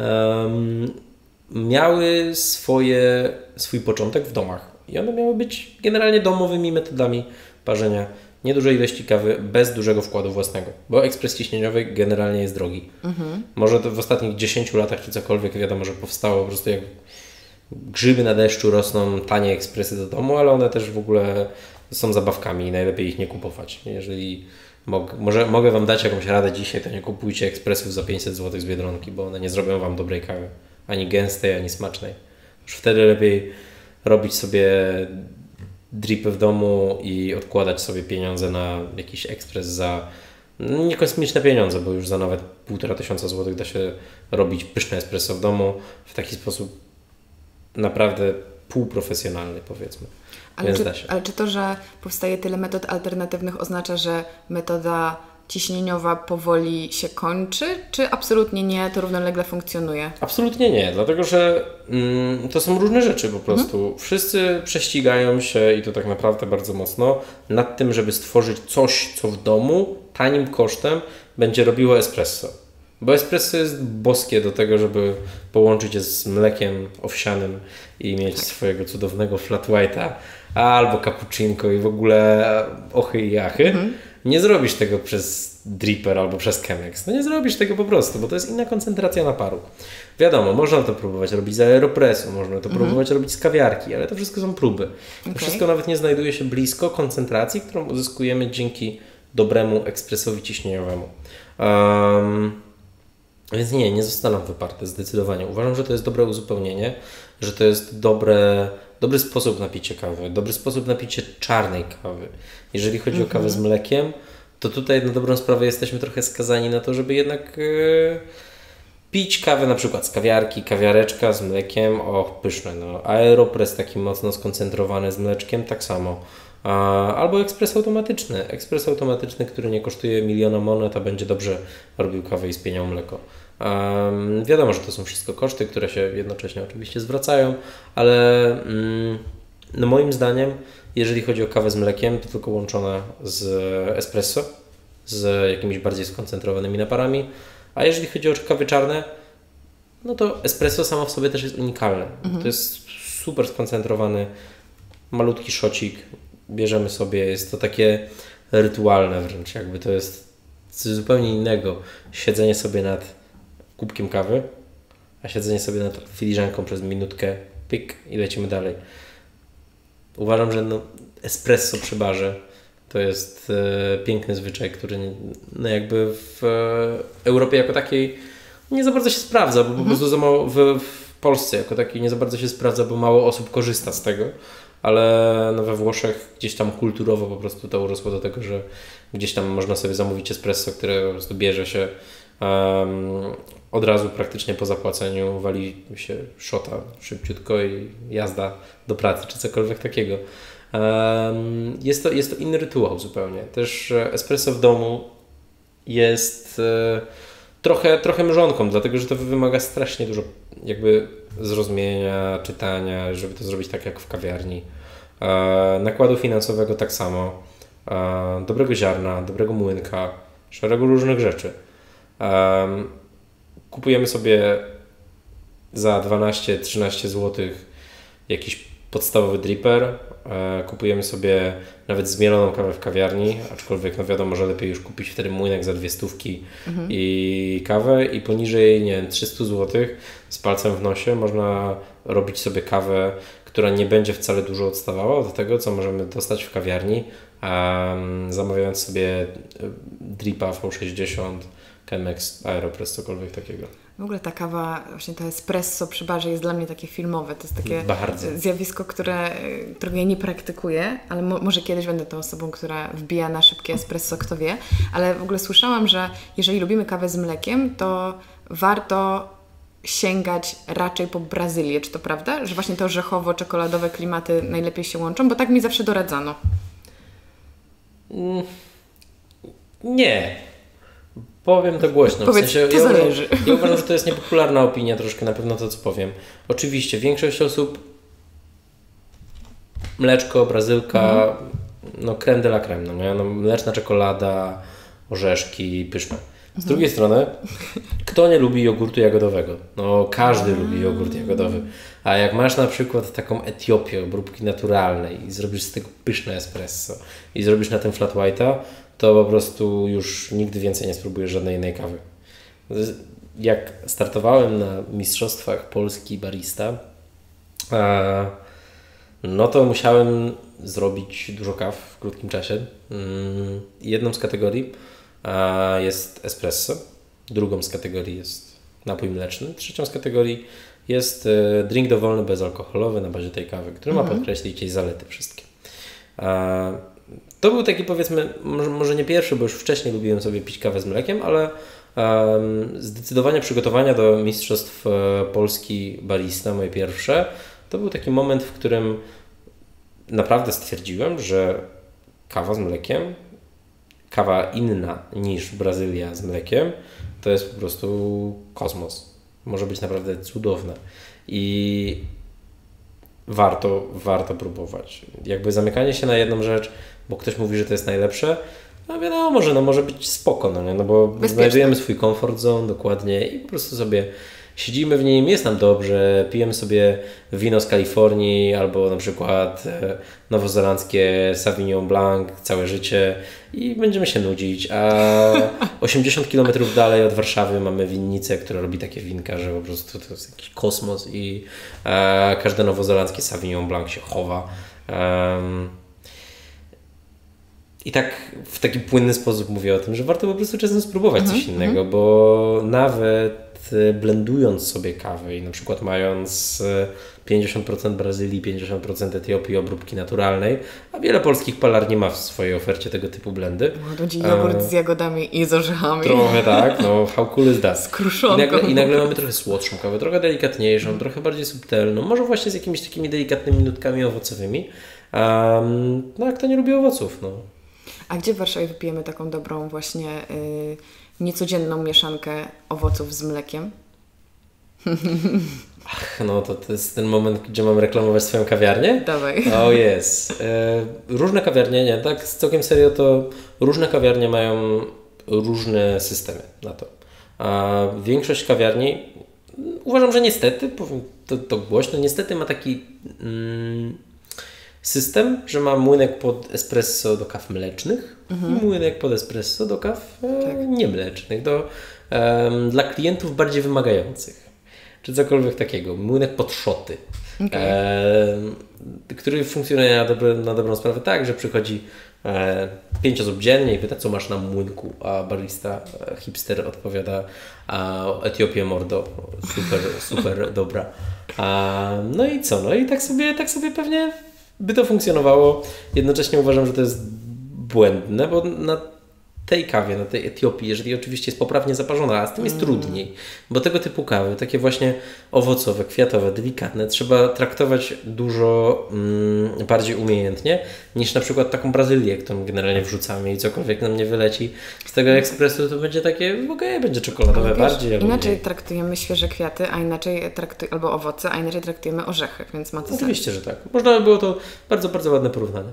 miały swój początek w domach. I one miały być generalnie domowymi metodami parzenia niedużej ilości kawy bez dużego wkładu własnego, bo ekspres ciśnieniowy generalnie jest drogi. Może to w ostatnich 10 latach czy cokolwiek wiadomo, że powstało po prostu jak grzyby na deszczu rosną tanie ekspresy do domu, ale one też w ogóle są zabawkami i najlepiej ich nie kupować. Jeżeli mogę Wam dać jakąś radę dzisiaj, to nie kupujcie ekspresów za 500 zł z Biedronki, bo one nie zrobią Wam dobrej kawy. Ani gęstej, ani smacznej. Już wtedy lepiej robić sobie dripy w domu i odkładać sobie pieniądze na jakiś ekspres za niekosmiczne pieniądze, bo już za nawet 1500 zł da się robić pyszne espresso w domu w taki sposób naprawdę półprofesjonalny, powiedzmy. Ale czy to, że powstaje tyle metod alternatywnych oznacza, że metoda ciśnieniowa powoli się kończy, czy absolutnie nie, to równolegle funkcjonuje? Absolutnie nie, dlatego że to są różne rzeczy po prostu. Wszyscy prześcigają się i to tak naprawdę bardzo mocno nad tym, żeby stworzyć coś, co w domu tanim kosztem będzie robiło espresso. Bo espresso jest boskie do tego, żeby połączyć je z mlekiem owsianym i mieć swojego cudownego flat white'a albo cappuccinko i w ogóle ochy i jachy. Nie zrobisz tego przez dripper albo przez Chemex. No nie zrobisz tego po prostu, bo to jest inna koncentracja naparu. Wiadomo, można to próbować robić z aeropressu, można to próbować robić z kawiarki, ale to wszystko są próby. To wszystko nawet nie znajduje się blisko koncentracji, którą uzyskujemy dzięki dobremu ekspresowi ciśnieniowemu. Więc nie zostaną wyparte zdecydowanie. Uważam, że to jest dobre uzupełnienie, że to jest dobry sposób na picie kawy, dobry sposób na picie czarnej kawy. Jeżeli chodzi o kawę z mlekiem, to tutaj na dobrą sprawę jesteśmy trochę skazani na to, żeby jednak pić kawę na przykład z kawiarki, kawiareczka z mlekiem, pyszne. No. Aeropress taki mocno skoncentrowany z mleczkiem, tak samo. Albo ekspres automatyczny, który nie kosztuje miliona monet, a będzie dobrze robił kawę i spieniał mleko. Wiadomo, że to są wszystko koszty, które się jednocześnie oczywiście zwracają, ale no moim zdaniem, jeżeli chodzi o kawę z mlekiem, to tylko łączona z espresso, z jakimiś bardziej skoncentrowanymi naparami, a jeżeli chodzi o kawy czarne, no to espresso samo w sobie też jest unikalne. To jest super skoncentrowany, malutki szocik, bierzemy sobie, jest to takie rytualne wręcz, jakby to jest coś zupełnie innego. Siedzenie sobie nad kubkiem kawy, a siedzenie sobie nad filiżanką przez minutkę, pyk i lecimy dalej. Uważam, że espresso przy barze to jest piękny zwyczaj, który no jakby w Europie jako takiej nie za bardzo się sprawdza, bo po prostu za mało, w Polsce jako takiej nie za bardzo się sprawdza, bo mało osób korzysta z tego, ale no we Włoszech gdzieś tam kulturowo po prostu to urosło do tego, że gdzieś tam można sobie zamówić espresso, które po prostu bierze się od razu praktycznie po zapłaceniu, wali się szota szybciutko i jazda do pracy, czy cokolwiek takiego. Jest to inny rytuał zupełnie. Też espresso w domu jest trochę mrzonką, dlatego że to wymaga strasznie dużo jakby zrozumienia, czytania, żeby to zrobić tak jak w kawiarni. Nakładu finansowego tak samo. Dobrego ziarna, dobrego młynka, szeregu różnych rzeczy. Kupujemy sobie za 12-13 zł jakiś podstawowy dripper, kupujemy sobie nawet zmieloną kawę w kawiarni, aczkolwiek no wiadomo, że lepiej już kupić wtedy młynek za 200 i kawę i poniżej, nie wiem, 300 zł z palcem w nosie można robić sobie kawę, która nie będzie wcale dużo odstawała od tego, co możemy dostać w kawiarni, zamawiając sobie dripa V60, Chemex, Aeropress, cokolwiek takiego. W ogóle ta kawa, właśnie to espresso przy barze jest dla mnie takie filmowe. To jest takie zjawisko, którego ja nie praktykuję, ale może kiedyś będę tą osobą, która wbija na szybkie espresso, kto wie. Ale w ogóle słyszałam, że jeżeli lubimy kawę z mlekiem, to warto sięgać raczej po Brazylię. Czy to prawda? Że właśnie te orzechowo-czekoladowe klimaty najlepiej się łączą? Bo tak mi zawsze doradzano. Nie. Powiem to głośno. Powiedz, w sensie, to zależy. Ja uważam, że to jest niepopularna opinia troszkę na pewno to, co powiem. Oczywiście większość osób mleczko, brazylka, no crème de la crème, no nie? No, mleczna czekolada, orzeszki, pyszne. Z drugiej strony, kto nie lubi jogurtu jagodowego? No każdy lubi jogurt jagodowy. A jak masz na przykład taką Etiopię, obróbki naturalnej i zrobisz z tego pyszne espresso i zrobisz na tym flat white'a, to po prostu już nigdy więcej nie spróbujesz żadnej innej kawy. Jak startowałem na mistrzostwach Polski barista, no to musiałem zrobić dużo kaw w krótkim czasie. Jedną z kategorii jest espresso, drugą z kategorii jest napój mleczny, trzecią z kategorii jest drink dowolny bezalkoholowy na bazie tej kawy, który ma podkreślić jej zalety wszystkie. To był taki, powiedzmy, może nie pierwszy, bo już wcześniej lubiłem sobie pić kawę z mlekiem, ale zdecydowanie przygotowania do Mistrzostw Polski Barista, moje pierwsze, to był taki moment, w którym naprawdę stwierdziłem, że kawa z mlekiem, kawa inna niż Brazylia z mlekiem, to jest po prostu kosmos. Może być naprawdę cudowne. I warto próbować. Jakby zamykanie się na jedną rzecz, bo ktoś mówi, że to jest najlepsze, no wiadomo, że może być spoko, no nie? No bo znajdujemy swój comfort zone dokładnie i po prostu sobie siedzimy w nim, jest nam dobrze, pijemy sobie wino z Kalifornii albo na przykład nowozelandzkie Sauvignon Blanc całe życie i będziemy się nudzić, a 80 km dalej od Warszawy mamy winnicę, która robi takie winka, że po prostu to jest jakiś kosmos i każde nowozelandzkie Sauvignon Blanc się chowa. I tak w taki płynny sposób mówię o tym, że warto po prostu czasem spróbować coś innego, bo nawet blendując sobie kawę i na przykład mając 50% Brazylii, 50% Etiopii obróbki naturalnej, a wiele polskich palarni ma w swojej ofercie tego typu blendy. Ludzi jogurt z jagodami i z orzechami. Trochę tak, no how cool is that? Z kruszonką. I nagle mamy trochę słodszą kawę, trochę delikatniejszą, trochę bardziej subtelną, może właśnie z jakimiś takimi delikatnymi nutkami owocowymi. No jak to nie lubi owoców, no. A gdzie w Warszawie wypijemy taką dobrą właśnie niecodzienną mieszankę owoców z mlekiem? No to jest ten moment, gdzie mam reklamować swoją kawiarnię? Dawaj. O jest. Różne kawiarnie, nie, tak całkiem serio to różne kawiarnie mają różne systemy na to. A większość kawiarni, uważam, że niestety, powiem to głośno, niestety ma taki system, że ma młynek pod espresso do kaw mlecznych i młynek pod espresso do kaw niemlecznych, dla klientów bardziej wymagających. Czy cokolwiek takiego. Młynek pod szoty. Który funkcjonuje na dobrą sprawę tak, że przychodzi 5 osób dziennie i pyta, co masz na młynku, a barista, hipster odpowiada Etiopię mordo, super dobra. No i co? No i tak sobie pewnie by to funkcjonowało. Jednocześnie uważam, że to jest błędne, bo na tej kawie, na tej Etiopii, jeżeli oczywiście jest poprawnie zaparzona, a z tym jest trudniej, bo tego typu kawy, takie właśnie owocowe, kwiatowe, delikatne, trzeba traktować dużo bardziej umiejętnie niż na przykład taką Brazylię, którą generalnie wrzucamy i cokolwiek nam nie wyleci z tego ekspresu, to będzie takie, będzie czekoladowe wiesz, bardziej. Inaczej traktujemy świeże kwiaty, a inaczej albo owoce, a inaczej traktujemy orzechy, więc ma to sens. Oczywiście, że tak. Można by było to bardzo, bardzo ładne porównanie.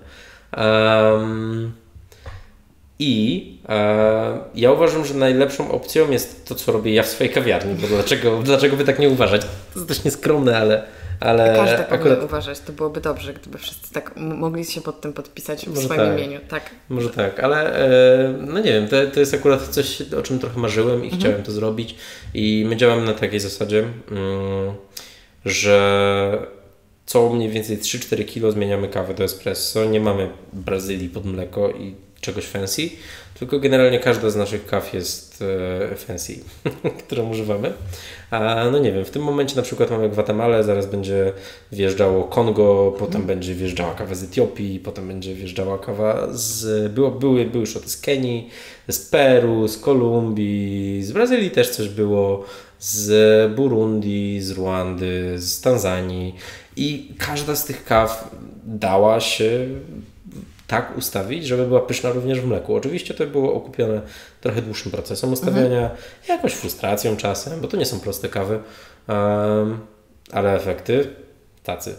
Ja uważam, że najlepszą opcją jest to, co robię ja w swojej kawiarni, bo dlaczego by tak nie uważać? To jest dość nieskromne, ale każdy akurat powinien uważać, to byłoby dobrze, gdyby wszyscy tak mogli się pod tym podpisać w swoim imieniu. Tak. Może tak, ale no nie wiem, to jest akurat coś, o czym trochę marzyłem i chciałem to zrobić i my działamy na takiej zasadzie, że co mniej więcej 3-4 kilo zmieniamy kawę do espresso, nie mamy Brazylii pod mleko i czegoś fancy, tylko generalnie każda z naszych kaw jest fancy, którą używamy. No nie wiem, w tym momencie na przykład mamy Gwatemalę, zaraz będzie wjeżdżało Kongo, potem będzie wjeżdżała kawa z Etiopii, potem będzie wjeżdżała kawa były już z Kenii, z Peru, z Kolumbii, z Brazylii też coś było, z Burundi, z Rwandy, z Tanzanii i każda z tych kaw dała się tak ustawić, żeby była pyszna również w mleku. Oczywiście to było okupione trochę dłuższym procesem ustawiania, jakąś frustracją czasem, bo to nie są proste kawy, ale efekty tacy.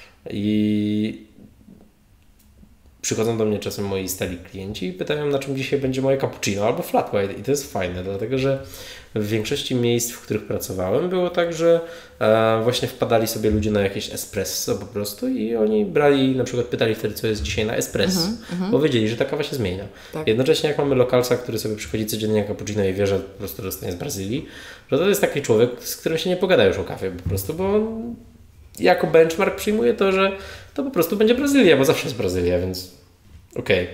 I przychodzą do mnie czasem moi stali klienci i pytają, na czym dzisiaj będzie moje cappuccino albo flat white. I to jest fajne, dlatego że w większości miejsc, w których pracowałem, było tak, że właśnie wpadali sobie ludzie na jakieś espresso po prostu i oni brali, na przykład pytali wtedy, co jest dzisiaj na espresso, bo wiedzieli, że ta kawa się zmienia. Tak. Jednocześnie jak mamy lokalca, który sobie przychodzi codziennie na cappuccino i wie, że po prostu dostanie z Brazylii, że to jest taki człowiek, z którym się nie pogada już o kawie po prostu, bo on jako benchmark przyjmuje to, że to po prostu będzie Brazylia, bo zawsze jest Brazylia, więc okej.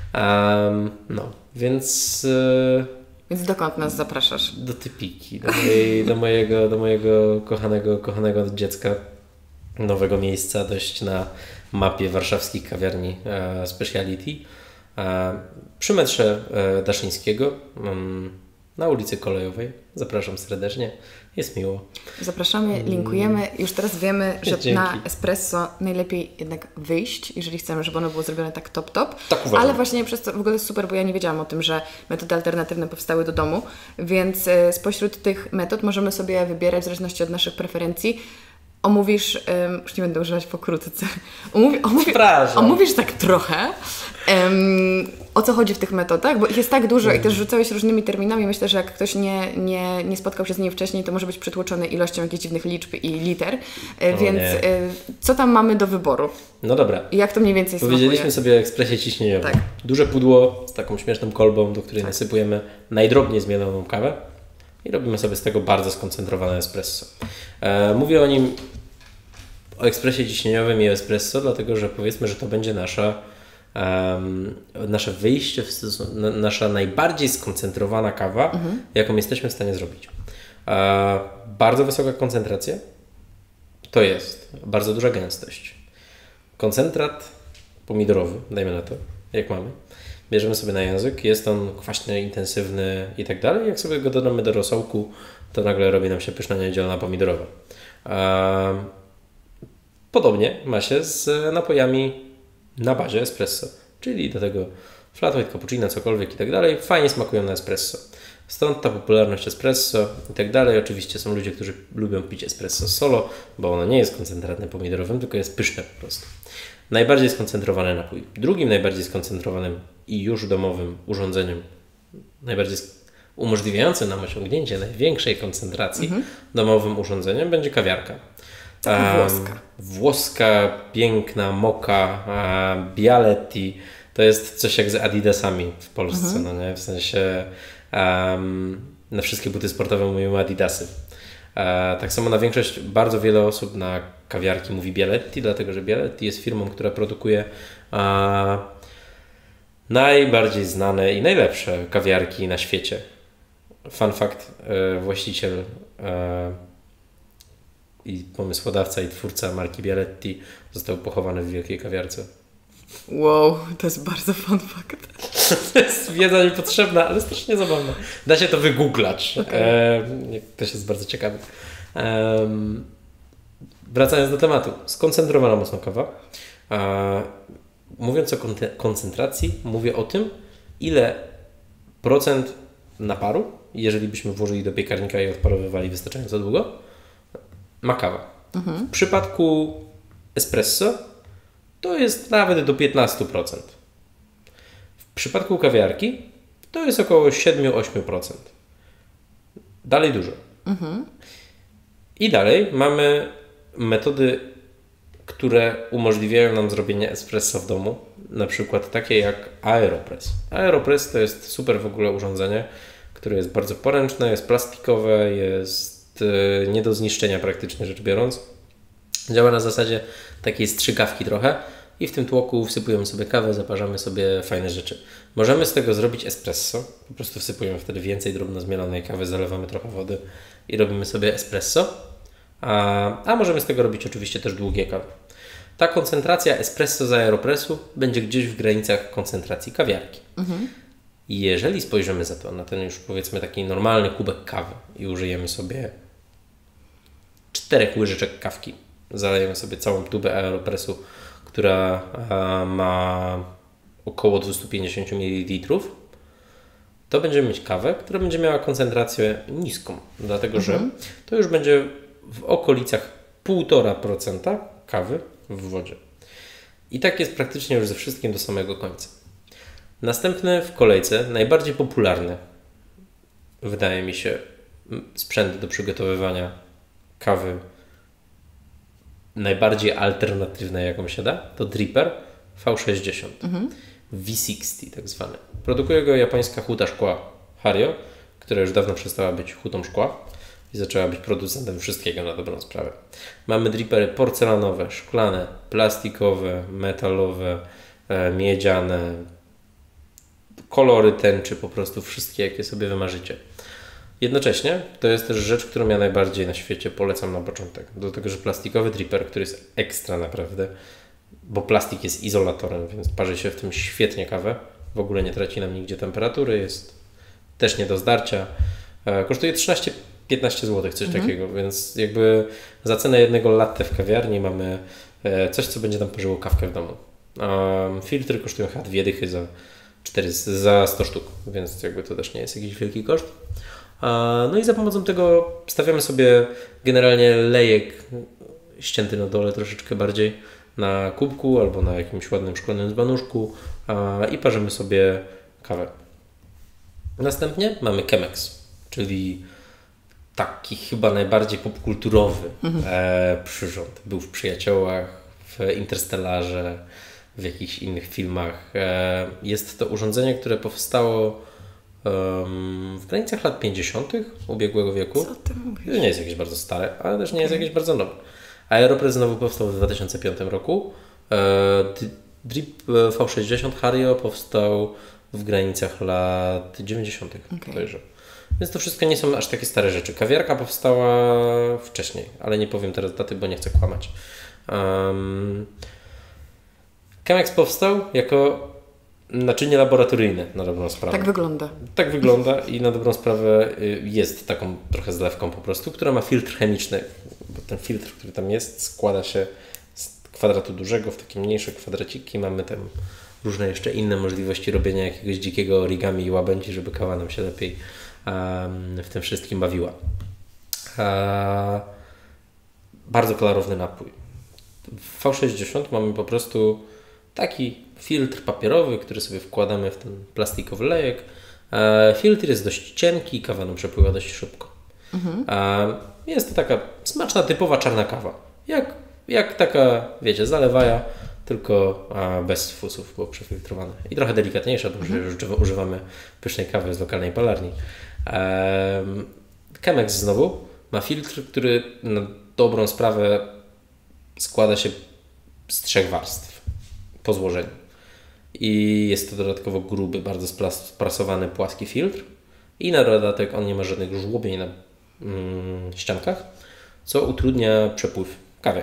No, więc... Więc dokąd nas zapraszasz? Do Typiki, do mojego kochanego dziecka, nowego miejsca dość na mapie warszawskich kawiarni Speciality. Przy metrze Daszyńskiego, na ulicy Kolejowej. Zapraszam serdecznie, jest miło. Zapraszamy, linkujemy. Już teraz wiemy, że dzięki. Na espresso najlepiej jednak wyjść, jeżeli chcemy, żeby ono było zrobione tak top. Tak uważam. Ale właśnie przez to w ogóle jest super, bo ja nie wiedziałam o tym, że metody alternatywne powstały do domu, więc spośród tych metod możemy sobie wybierać w zależności od naszych preferencji. Omówisz, już nie będę używać pokrótce, omówisz tak trochę, o co chodzi w tych metodach, bo ich jest tak dużo i też rzucałeś różnymi terminami. Myślę, że jak ktoś nie spotkał się z nimi wcześniej, to może być przytłoczony ilością jakichś dziwnych liczb i liter, więc co tam mamy do wyboru? No dobra. I jak to mniej więcej smakuje? Powiedzieliśmy sobie o ekspresie ciśnieniowym. Tak. Duże pudło z taką śmieszną kolbą, do której nasypujemy najdrobniej zmieloną kawę i robimy sobie z tego bardzo skoncentrowane espresso. Mówię o ekspresie ciśnieniowym i espresso, dlatego że powiedzmy, że to będzie nasze wyjście, nasza najbardziej skoncentrowana kawa, jaką jesteśmy w stanie zrobić. Bardzo wysoka koncentracja to jest bardzo duża gęstość. Koncentrat pomidorowy, dajmy na to, jak mamy. Bierzemy sobie na język, jest on kwaśny, intensywny i tak dalej. Jak sobie go dodamy do rosołku, to nagle robi nam się pyszna niedzielna pomidorowa. Podobnie ma się z napojami na bazie espresso, czyli do tego flat white, cappuccino, cokolwiek i tak dalej. Fajnie smakują na espresso. Stąd ta popularność espresso i tak dalej. Oczywiście są ludzie, którzy lubią pić espresso solo, bo ono nie jest koncentratem pomidorowym, tylko jest pyszne po prostu. Najbardziej skoncentrowany napój. Drugim najbardziej skoncentrowanym i już domowym urządzeniem, najbardziej umożliwiającym nam osiągnięcie największej koncentracji domowym urządzeniem będzie kawiarka. Włoska. Włoska, piękna, moka, Bialetti. To jest coś jak z Adidasami w Polsce, no nie? W sensie na wszystkie buty sportowe mówimy Adidasy. Tak samo na większość, bardzo wiele osób na kawiarki mówi Bialetti, dlatego że Bialetti jest firmą, która produkuje najbardziej znane i najlepsze kawiarki na świecie. Fun fact, właściciel i pomysłodawca i twórca marki Bialetti został pochowany w wielkiej kawiarce. Wow, to jest bardzo fun fact. To jest wiedza niepotrzebna, ale strasznie zabawna. Da się to wygooglać. Okay. Też jest bardzo ciekawy. Wracając do tematu. Skoncentrowana mocno kawa. Mówiąc o koncentracji, mówię o tym, ile procent naparu, jeżeli byśmy włożyli do piekarnika i odparowywali wystarczająco długo, ma kawa. W przypadku espresso to jest nawet do 15%. W przypadku kawiarki to jest około 7-8%. Dalej dużo. I dalej mamy metody, które umożliwiają nam zrobienie espresso w domu. Na przykład takie jak Aeropress. Aeropress to jest super w ogóle urządzenie, które jest bardzo poręczne, jest plastikowe, jest nie do zniszczenia praktycznie rzecz biorąc. Działa na zasadzie takiej strzykawki trochę i w tym tłoku wsypujemy sobie kawę, zaparzamy sobie fajne rzeczy. Możemy z tego zrobić espresso, po prostu wsypujemy wtedy więcej drobno zmielonej kawy, zalewamy trochę wody i robimy sobie espresso, a możemy z tego robić oczywiście też długie kawy. Ta koncentracja espresso z Aeropressu będzie gdzieś w granicach koncentracji kawiarki. I jeżeli spojrzymy za to na ten już powiedzmy taki normalny kubek kawy i użyjemy sobie 4 łyżeczek kawki, zalejemy sobie całą tubę Aeropressu, która ma około 250 ml, to będziemy mieć kawę, która będzie miała koncentrację niską, dlatego że to już będzie w okolicach 1,5% kawy w wodzie. I tak jest praktycznie już ze wszystkim do samego końca. Następny w kolejce, najbardziej popularny, wydaje mi się, sprzęt do przygotowywania kawy, najbardziej alternatywnej jaką się da, to dripper V60. V60 tak zwany. Produkuje go japońska huta szkła Hario, która już dawno przestała być hutą szkła i zaczęła być producentem wszystkiego na dobrą sprawę. Mamy drippery porcelanowe, szklane, plastikowe, metalowe, miedziane, kolory tęczy, po prostu wszystkie jakie sobie wymarzycie. Jednocześnie to jest też rzecz, którą ja najbardziej na świecie polecam na początek. Do tego, że plastikowy dripper, który jest ekstra naprawdę, bo plastik jest izolatorem, więc parzy się w tym świetnie kawę. W ogóle nie traci nam nigdzie temperatury, jest też nie do zdarcia. Kosztuje 13-15 zł, coś takiego, więc jakby za cenę jednego latte w kawiarni mamy coś, co będzie nam parzyło kawkę w domu. Filtry kosztują chyba 2 dychy za 100 sztuk, więc jakby to też nie jest jakiś wielki koszt. No i za pomocą tego stawiamy sobie generalnie lejek ścięty na dole troszeczkę bardziej na kubku albo na jakimś ładnym szklanym dzbanuszku i parzymy sobie kawę. Następnie mamy Chemex, czyli taki chyba najbardziej popkulturowy przyrząd. Był w Przyjaciołach, w Interstellarze, w jakichś innych filmach. Jest to urządzenie, które powstało w granicach lat 50. ubiegłego wieku. Co ty mówisz? Nie jest jakieś bardzo stare, ale też nie jest jakieś bardzo nowe. Aeropress znowu powstał w 2005 roku. Drip V60 Hario powstał w granicach lat 90. bodajże. Więc to wszystko nie są aż takie stare rzeczy. Kawiarka powstała wcześniej, ale nie powiem teraz daty, bo nie chcę kłamać. Chemex powstał jako naczynie laboratoryjne, na dobrą sprawę. Tak wygląda. Tak wygląda i na dobrą sprawę jest taką trochę zlewką po prostu, która ma filtr chemiczny. Bo ten filtr, który tam jest, składa się z kwadratu dużego w takie mniejsze kwadraciki. Mamy tam różne jeszcze inne możliwości robienia jakiegoś dzikiego origami i łabędzi, żeby kawa nam się lepiej w tym wszystkim bawiła. Bardzo klarowny napój. W V60 mamy po prostu taki filtr papierowy, który sobie wkładamy w ten plastikowy lejek. Filtr jest dość cienki, kawa nam przepływa dość szybko. Jest to taka smaczna, typowa czarna kawa. Jak taka, wiecie, zalewaja, tylko bez fusów, bo przefiltrowane. I trochę delikatniejsza, bo już używamy pysznej kawy z lokalnej palarni. Chemex znowu ma filtr, który na dobrą sprawę składa się z 3 warstw po złożeniu. I jest to dodatkowo gruby, bardzo sprasowany, płaski filtr. I na dodatek on nie ma żadnych żłobień na ściankach, co utrudnia przepływ kawy.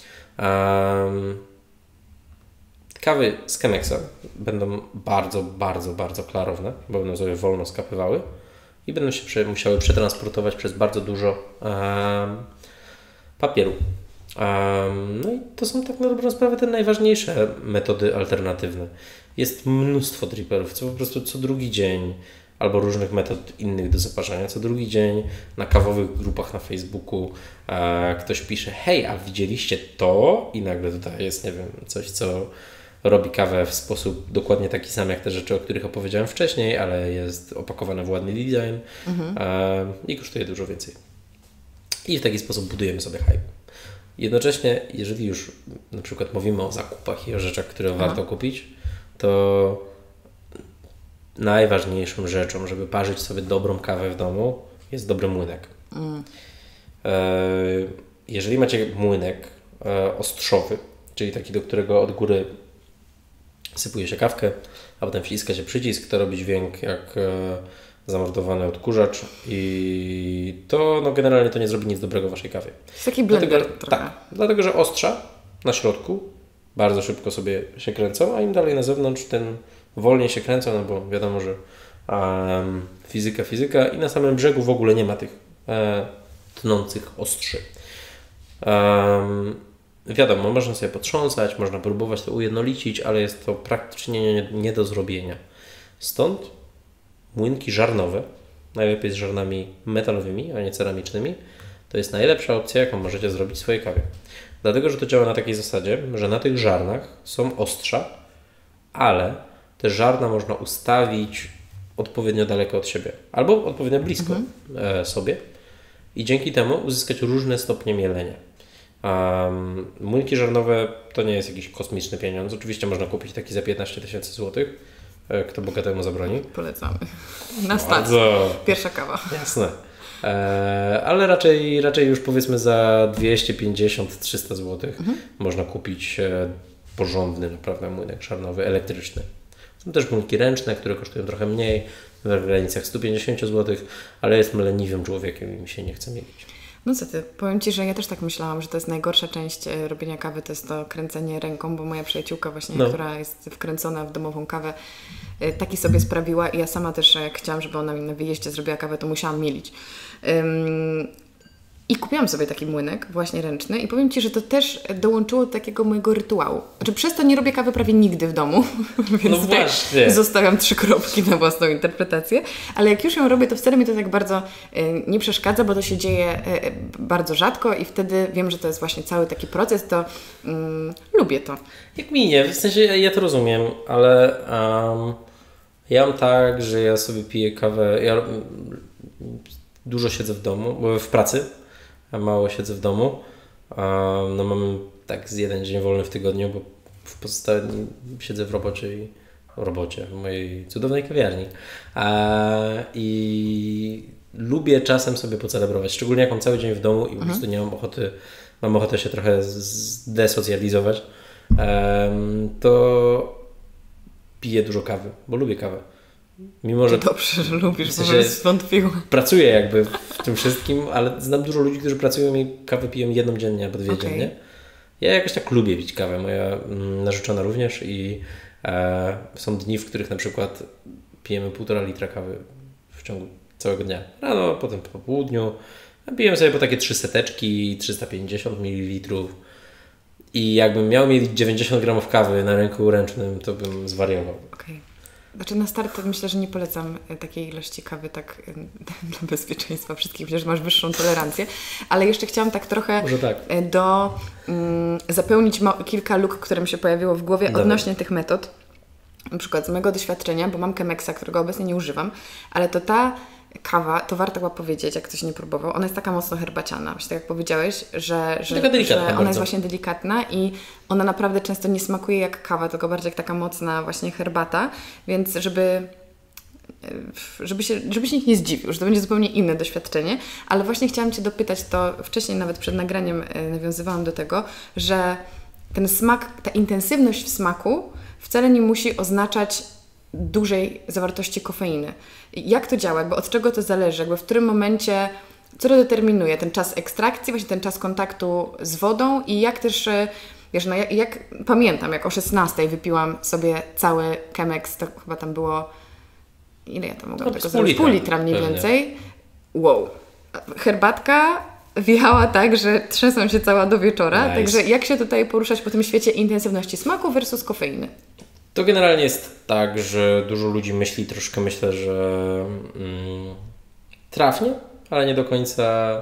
Kawy z Chemexa będą bardzo, bardzo, bardzo klarowne, bo będą sobie wolno skapywały i będą się musiały przetransportować przez bardzo dużo papieru. No i to są tak na dobrą sprawę te najważniejsze metody alternatywne. Jest mnóstwo dripperów, co po prostu co drugi dzień, albo różnych metod innych do zaparzania. Co drugi dzień na kawowych grupach na Facebooku ktoś pisze: hej, a widzieliście to? I nagle tutaj jest, nie wiem, coś, co robi kawę w sposób dokładnie taki sam jak te rzeczy, o których opowiedziałem wcześniej, ale jest opakowane w ładny design i kosztuje dużo więcej. I w taki sposób budujemy sobie hype. Jednocześnie, jeżeli już na przykład mówimy o zakupach i o rzeczach, które warto kupić, to najważniejszą rzeczą, żeby parzyć sobie dobrą kawę w domu, jest dobry młynek. Jeżeli macie młynek ostrzowy, czyli taki, do którego od góry sypuje się kawkę, a potem wciska się przycisk, to robi dźwięk jak zamordowany odkurzacz i to generalnie to nie zrobi nic dobrego waszej kawie. To jest taki blender dlatego, że ostrza na środku bardzo szybko sobie się kręcą, a im dalej na zewnątrz, tym wolniej się kręcą, no bo wiadomo, że fizyka i na samym brzegu w ogóle nie ma tych tnących ostrzy. Wiadomo, można sobie potrząsać, można próbować to ujednolicić, ale jest to praktycznie nie do zrobienia. Stąd młynki żarnowe, najlepiej z żarnami metalowymi, a nie ceramicznymi, to jest najlepsza opcja, jaką możecie zrobić w swojej kawie. Dlatego, że to działa na takiej zasadzie, że na tych żarnach są ostrza, ale te żarna można ustawić odpowiednio daleko od siebie albo odpowiednio blisko sobie i dzięki temu uzyskać różne stopnie mielenia. Młynki żarnowe to nie jest jakiś kosmiczny pieniądz. Oczywiście można kupić taki za 15 000 złotych. Kto bogatemu zabroni? Polecamy. Na stacji. Pierwsza kawa. Jasne. Ale raczej już powiedzmy za 250-300 zł można kupić porządny naprawdę młynek żarnowy, elektryczny. Są też młynki ręczne, które kosztują trochę mniej, w granicach 150 zł, ale jestem leniwym człowiekiem i mi się nie chce mielić. No co ty, powiem Ci, że ja też tak myślałam, że to jest najgorsza część robienia kawy, to jest to kręcenie ręką, bo moja przyjaciółka właśnie, która jest wkręcona w domową kawę, taki sobie sprawiła i ja sama też, jak chciałam, żeby ona mi na wyjeździe zrobiła kawę, to musiałam mielić. I kupiłam sobie taki młynek, właśnie ręczny i powiem Ci, że to też dołączyło do takiego mojego rytuału. Znaczy przez to nie robię kawy prawie nigdy w domu, więc tutaj zostawiam 3 kropki na własną interpretację, ale jak już ją robię, to wtedy mi to tak bardzo nie przeszkadza, bo to się dzieje bardzo rzadko i wtedy wiem, że to jest właśnie cały taki proces, to lubię to. Jak mi nie, w sensie ja to rozumiem, ale ja mam tak, że ja sobie piję kawę, ja dużo siedzę w domu, w pracy, a mało siedzę w domu. No mam tak z 1 dzień wolny w tygodniu, bo w pozostałym siedzę w robocie, w mojej cudownej kawiarni. I lubię czasem sobie pocelebrować, szczególnie jak mam cały dzień w domu i po prostu nie mam ochotę się trochę zdesocjalizować, to piję dużo kawy, bo lubię kawę. Mimo, że dobrze, że lubisz, w sensie bo bym zwątpiła. pracuję jakby w tym wszystkim, ale znam dużo ludzi, którzy pracują i kawę piją jedną dziennie albo dwie dziennie. Ja jakoś tak lubię pić kawę, moja narzeczona również i są dni, w których na przykład pijemy 1,5 litra kawy w ciągu całego dnia. Rano, potem po południu. Pijemy sobie po takie 3 seteczki, 350 ml. I jakbym miał mieć 90 gramów kawy na ręku ręcznym, to bym zwariował. Okej. Znaczy na start to myślę, że nie polecam takiej ilości kawy tak dla bezpieczeństwa wszystkich. Myślę, że masz wyższą tolerancję. Ale jeszcze chciałam tak trochę zapełnić kilka luk, które mi się pojawiło w głowie odnośnie tych metod. Na przykład z mojego doświadczenia, bo mam Chemexa, którego obecnie nie używam, ale to ta kawa, to warto chyba powiedzieć, jak ktoś nie próbował, ona jest taka mocno herbaciana. Właśnie tak jak powiedziałeś, że ona jest właśnie delikatna i ona naprawdę często nie smakuje jak kawa, tylko bardziej jak taka mocna właśnie herbata, więc żeby się nikt nie zdziwił, że to będzie zupełnie inne doświadczenie, ale właśnie chciałam Cię dopytać, to wcześniej nawet przed nagraniem nawiązywałam do tego, że ten smak, ta intensywność w smaku wcale nie musi oznaczać dużej zawartości kofeiny. Jak to działa? Jakby od czego to zależy? Jakby w którym momencie, co to determinuje? Ten czas ekstrakcji, właśnie ten czas kontaktu z wodą i jak też, wiesz, no jak pamiętam, jak o 16 wypiłam sobie cały Chemex, to chyba tam było, ile ja tam mogłam tego zrobić? Pół litra mniej więcej. Wow. Herbatka wjechała tak, że trzęsłam się cała do wieczora. Nice. Także jak się tutaj poruszać po tym świecie intensywności smaku versus kofeiny? To generalnie jest tak, że dużo ludzi myślę, że trafnie, ale nie do końca,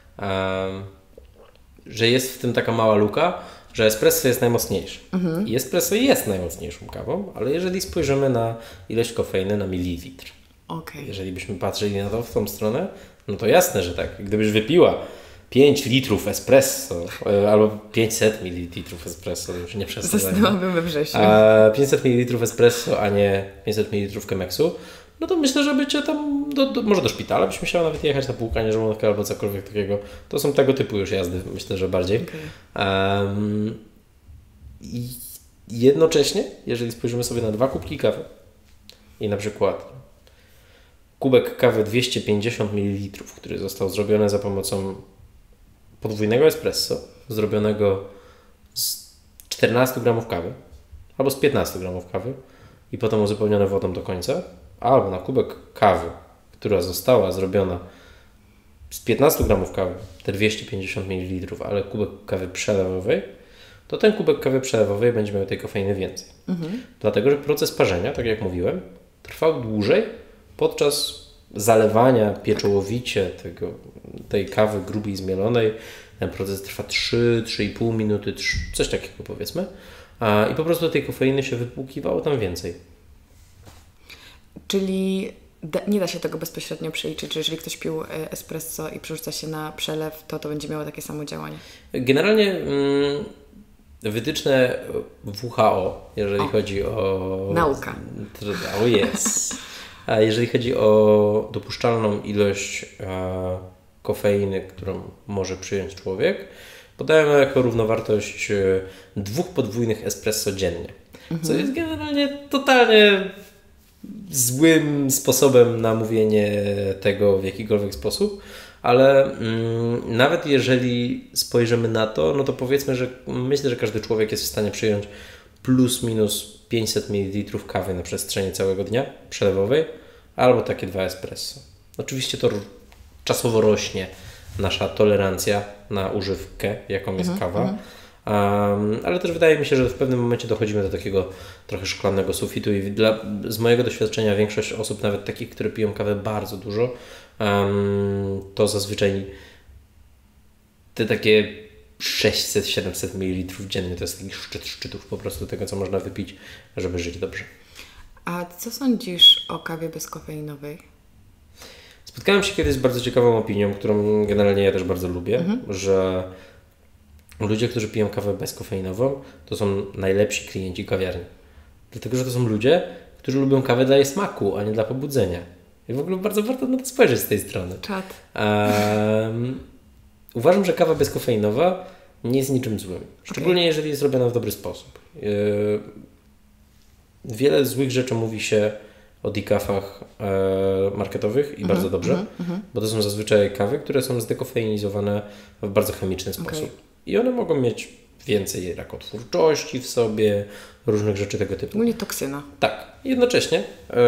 że jest w tym taka mała luka, że espresso jest najmocniejszy. I espresso jest najmocniejszą kawą, ale jeżeli spojrzymy na ilość kofeiny na mililitr, jeżeli byśmy patrzyli na to w tą stronę, no to jasne, że tak. Gdybyś wypiła 5 litrów espresso albo 500 ml espresso, już nie przesadzajmy. Zasnęłabym we wrześniu. 500 ml espresso, a nie 500 ml Chemexu, no to myślę, że by Cię tam, może do szpitala byś musiała nawet jechać na płukanie żołądka albo cokolwiek takiego. To są tego typu już jazdy, myślę, że bardziej. I jednocześnie, jeżeli spojrzymy sobie na 2 kubki kawy i na przykład kubek kawy 250 ml, który został zrobiony za pomocą podwójnego espresso, zrobionego z 14 gramów kawy albo z 15 gramów kawy i potem uzupełnione wodą do końca, albo na kubek kawy, która została zrobiona z 15 gramów kawy, te 250 ml, ale kubek kawy przelewowej, to ten kubek kawy przelewowej będzie miał tej kofeiny więcej. Dlatego, że proces parzenia, tak jak mówiłem, trwał dłużej podczas zalewania pieczołowicie tej kawy grubiej zmielonej. Ten proces trwa 3-3,5 minuty, coś takiego powiedzmy. I po prostu tej kofeiny się wypłukiwało tam więcej. Czyli nie da się tego bezpośrednio przeliczyć, że jeżeli ktoś pił espresso i przerzuca się na przelew, to będzie miało takie samo działanie? Generalnie wytyczne WHO, jeżeli chodzi o... Nauka. A jeżeli chodzi o dopuszczalną ilość kofeiny, którą może przyjąć człowiek, podają jako równowartość 2 podwójnych espresso dziennie. Co jest generalnie totalnie złym sposobem na mówienie tego w jakikolwiek sposób, ale nawet jeżeli spojrzymy na to, no to powiedzmy, że myślę, że każdy człowiek jest w stanie przyjąć plus minus 500 ml kawy na przestrzeni całego dnia przelewowej, albo takie 2 espresso. Oczywiście to czasowo rośnie nasza tolerancja na używkę, jaką jest kawa, ale też wydaje mi się, że w pewnym momencie dochodzimy do takiego trochę szklanego sufitu i z mojego doświadczenia większość osób, nawet takich, które piją kawę bardzo dużo, to zazwyczaj te takie 600-700 ml dziennie to jest taki szczyt szczytów po prostu tego, co można wypić, żeby żyć dobrze. A co sądzisz o kawie bezkofeinowej? Spotkałem się kiedyś z bardzo ciekawą opinią, którą generalnie ja też bardzo lubię, że ludzie, którzy piją kawę bezkofeinową, to są najlepsi klienci kawiarni. Dlatego, że to są ludzie, którzy lubią kawę dla jej smaku, a nie dla pobudzenia. I w ogóle bardzo warto na to spojrzeć z tej strony. Uważam, że kawa bezkofeinowa nie jest niczym złym. Szczególnie jeżeli jest robiona w dobry sposób. Wiele złych rzeczy mówi się o decafach marketowych i bardzo dobrze, bo to są zazwyczaj kawy, które są zdekofeinizowane w bardzo chemiczny sposób. I one mogą mieć więcej rakotwórczości w sobie, różnych rzeczy tego typu. Nie toksyna. Tak. Jednocześnie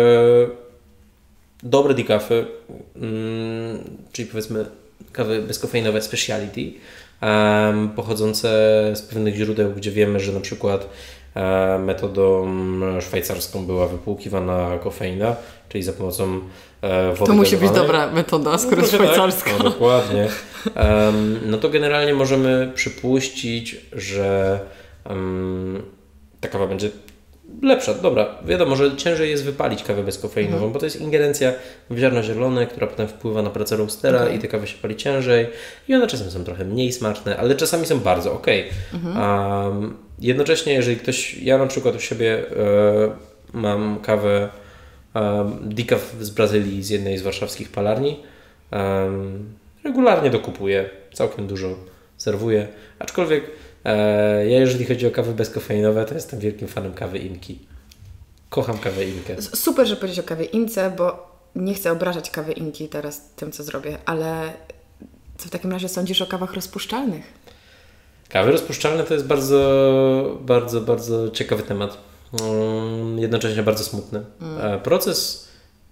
dobre decafy, czyli powiedzmy kawy bezkofeinowe speciality, pochodzące z pewnych źródeł, gdzie wiemy, że na przykład metodą szwajcarską była wypłukiwana kofeina, czyli za pomocą wody. To musi być dobra metoda, skoro szwajcarska. Tak, no, dokładnie. No to generalnie możemy przypuścić, że ta kawa będzie lepsza. Dobra, wiadomo, że ciężej jest wypalić kawę bezkofeinową, bo to jest ingerencja w ziarno zielone, która potem wpływa na pracę roastera i te kawy się pali ciężej i one czasem są trochę mniej smaczne, ale czasami są bardzo okej. Jednocześnie, jeżeli ja na przykład u siebie mam kawę decaf z Brazylii, z jednej z warszawskich palarni, regularnie dokupuję, całkiem dużo serwuję, aczkolwiek ja jeżeli chodzi o kawy bezkofeinowe, to jestem wielkim fanem kawy Inki. Kocham kawę Inkę. Super, że powiedziałeś o kawie Ince, bo nie chcę obrażać kawy Inki teraz tym, co zrobię, ale co w takim razie sądzisz o kawach rozpuszczalnych? Kawy rozpuszczalne to jest bardzo ciekawy temat. Jednocześnie bardzo smutny. Proces,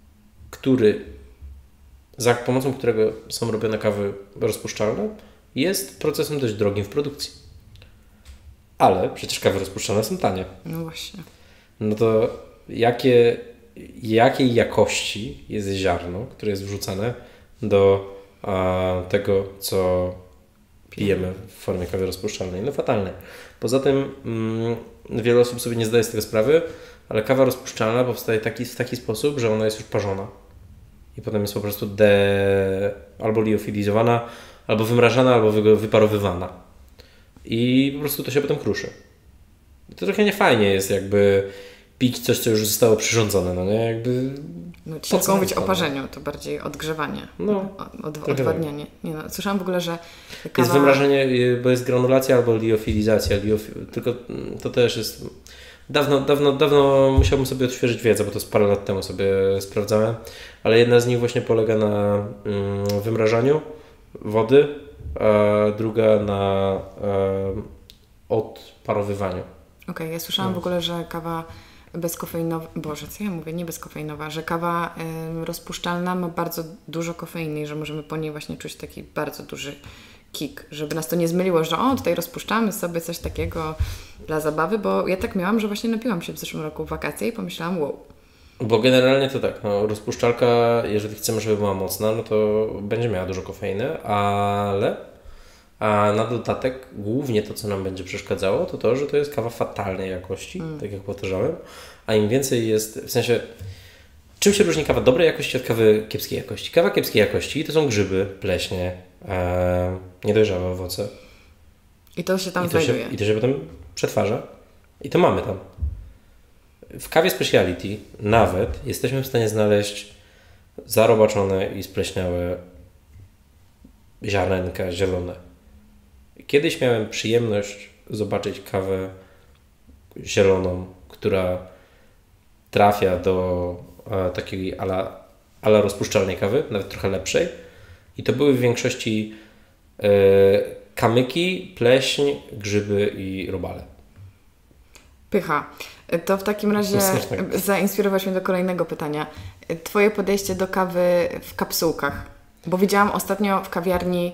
za pomocą którego są robione kawy rozpuszczalne, jest procesem dość drogim w produkcji. Ale przecież kawy rozpuszczalne są tanie. No właśnie. No to jakiej jakości jest ziarno, które jest wrzucane do tego, co pijemy w formie kawy rozpuszczalnej? No fatalne. Poza tym wiele osób sobie nie zdaje z tego sprawy, ale kawa rozpuszczalna powstaje w taki sposób, że ona jest już parzona. I potem jest po prostu albo liofilizowana, albo wymrażana, albo wyparowywana. I po prostu to się potem kruszy. To trochę niefajnie jest jakby pić coś, co już zostało przyrządzone, no nie? Jakby... No, ciężko mówić o parzeniu, to bardziej odgrzewanie, odwadnianie. Nie no, słyszałam w ogóle, że kawa... Jest wymrażanie, bo jest granulacja albo liofilizacja, tylko to też jest... Dawno musiałbym sobie odświeżyć wiedzę, bo to z parę lat temu sobie sprawdzałem, ale jedna z nich właśnie polega na wymrażaniu wody, a druga na odparowywaniu. Okej, ja słyszałam w ogóle, że kawa bezkofeinowa, nie bezkofeinowa, że kawa rozpuszczalna ma bardzo dużo kofeiny i że możemy po niej właśnie czuć taki bardzo duży kick, żeby nas to nie zmyliło, że tutaj rozpuszczamy sobie coś takiego dla zabawy, bo ja tak miałam, że właśnie napiłam się w zeszłym roku w wakacje i pomyślałam, wow. Bo generalnie to tak, rozpuszczalka, jeżeli chcemy, żeby była mocna, no to będzie miała dużo kofeiny, ale na dodatek głównie to, co nam będzie przeszkadzało, to, że to jest kawa fatalnej jakości, tak jak powtarzałem, a im więcej jest, w sensie, czym się różni kawa dobrej jakości od kawy kiepskiej jakości? Kawa kiepskiej jakości to są grzyby, pleśnie, niedojrzałe owoce. I to się tam znajduje. I to się potem przetwarza. I to mamy tam. W kawie speciality nawet jesteśmy w stanie znaleźć zarobaczone i spleśniałe ziarnka zielone. Kiedyś miałem przyjemność zobaczyć kawę zieloną, która trafia do takiej ala rozpuszczalnej kawy, nawet trochę lepszej. I to były w większości kamyki, pleśń, grzyby i robale. Pycha. To w takim razie zainspirowałaś mnie do kolejnego pytania. Twoje podejście do kawy w kapsułkach. Bo widziałam ostatnio w kawiarni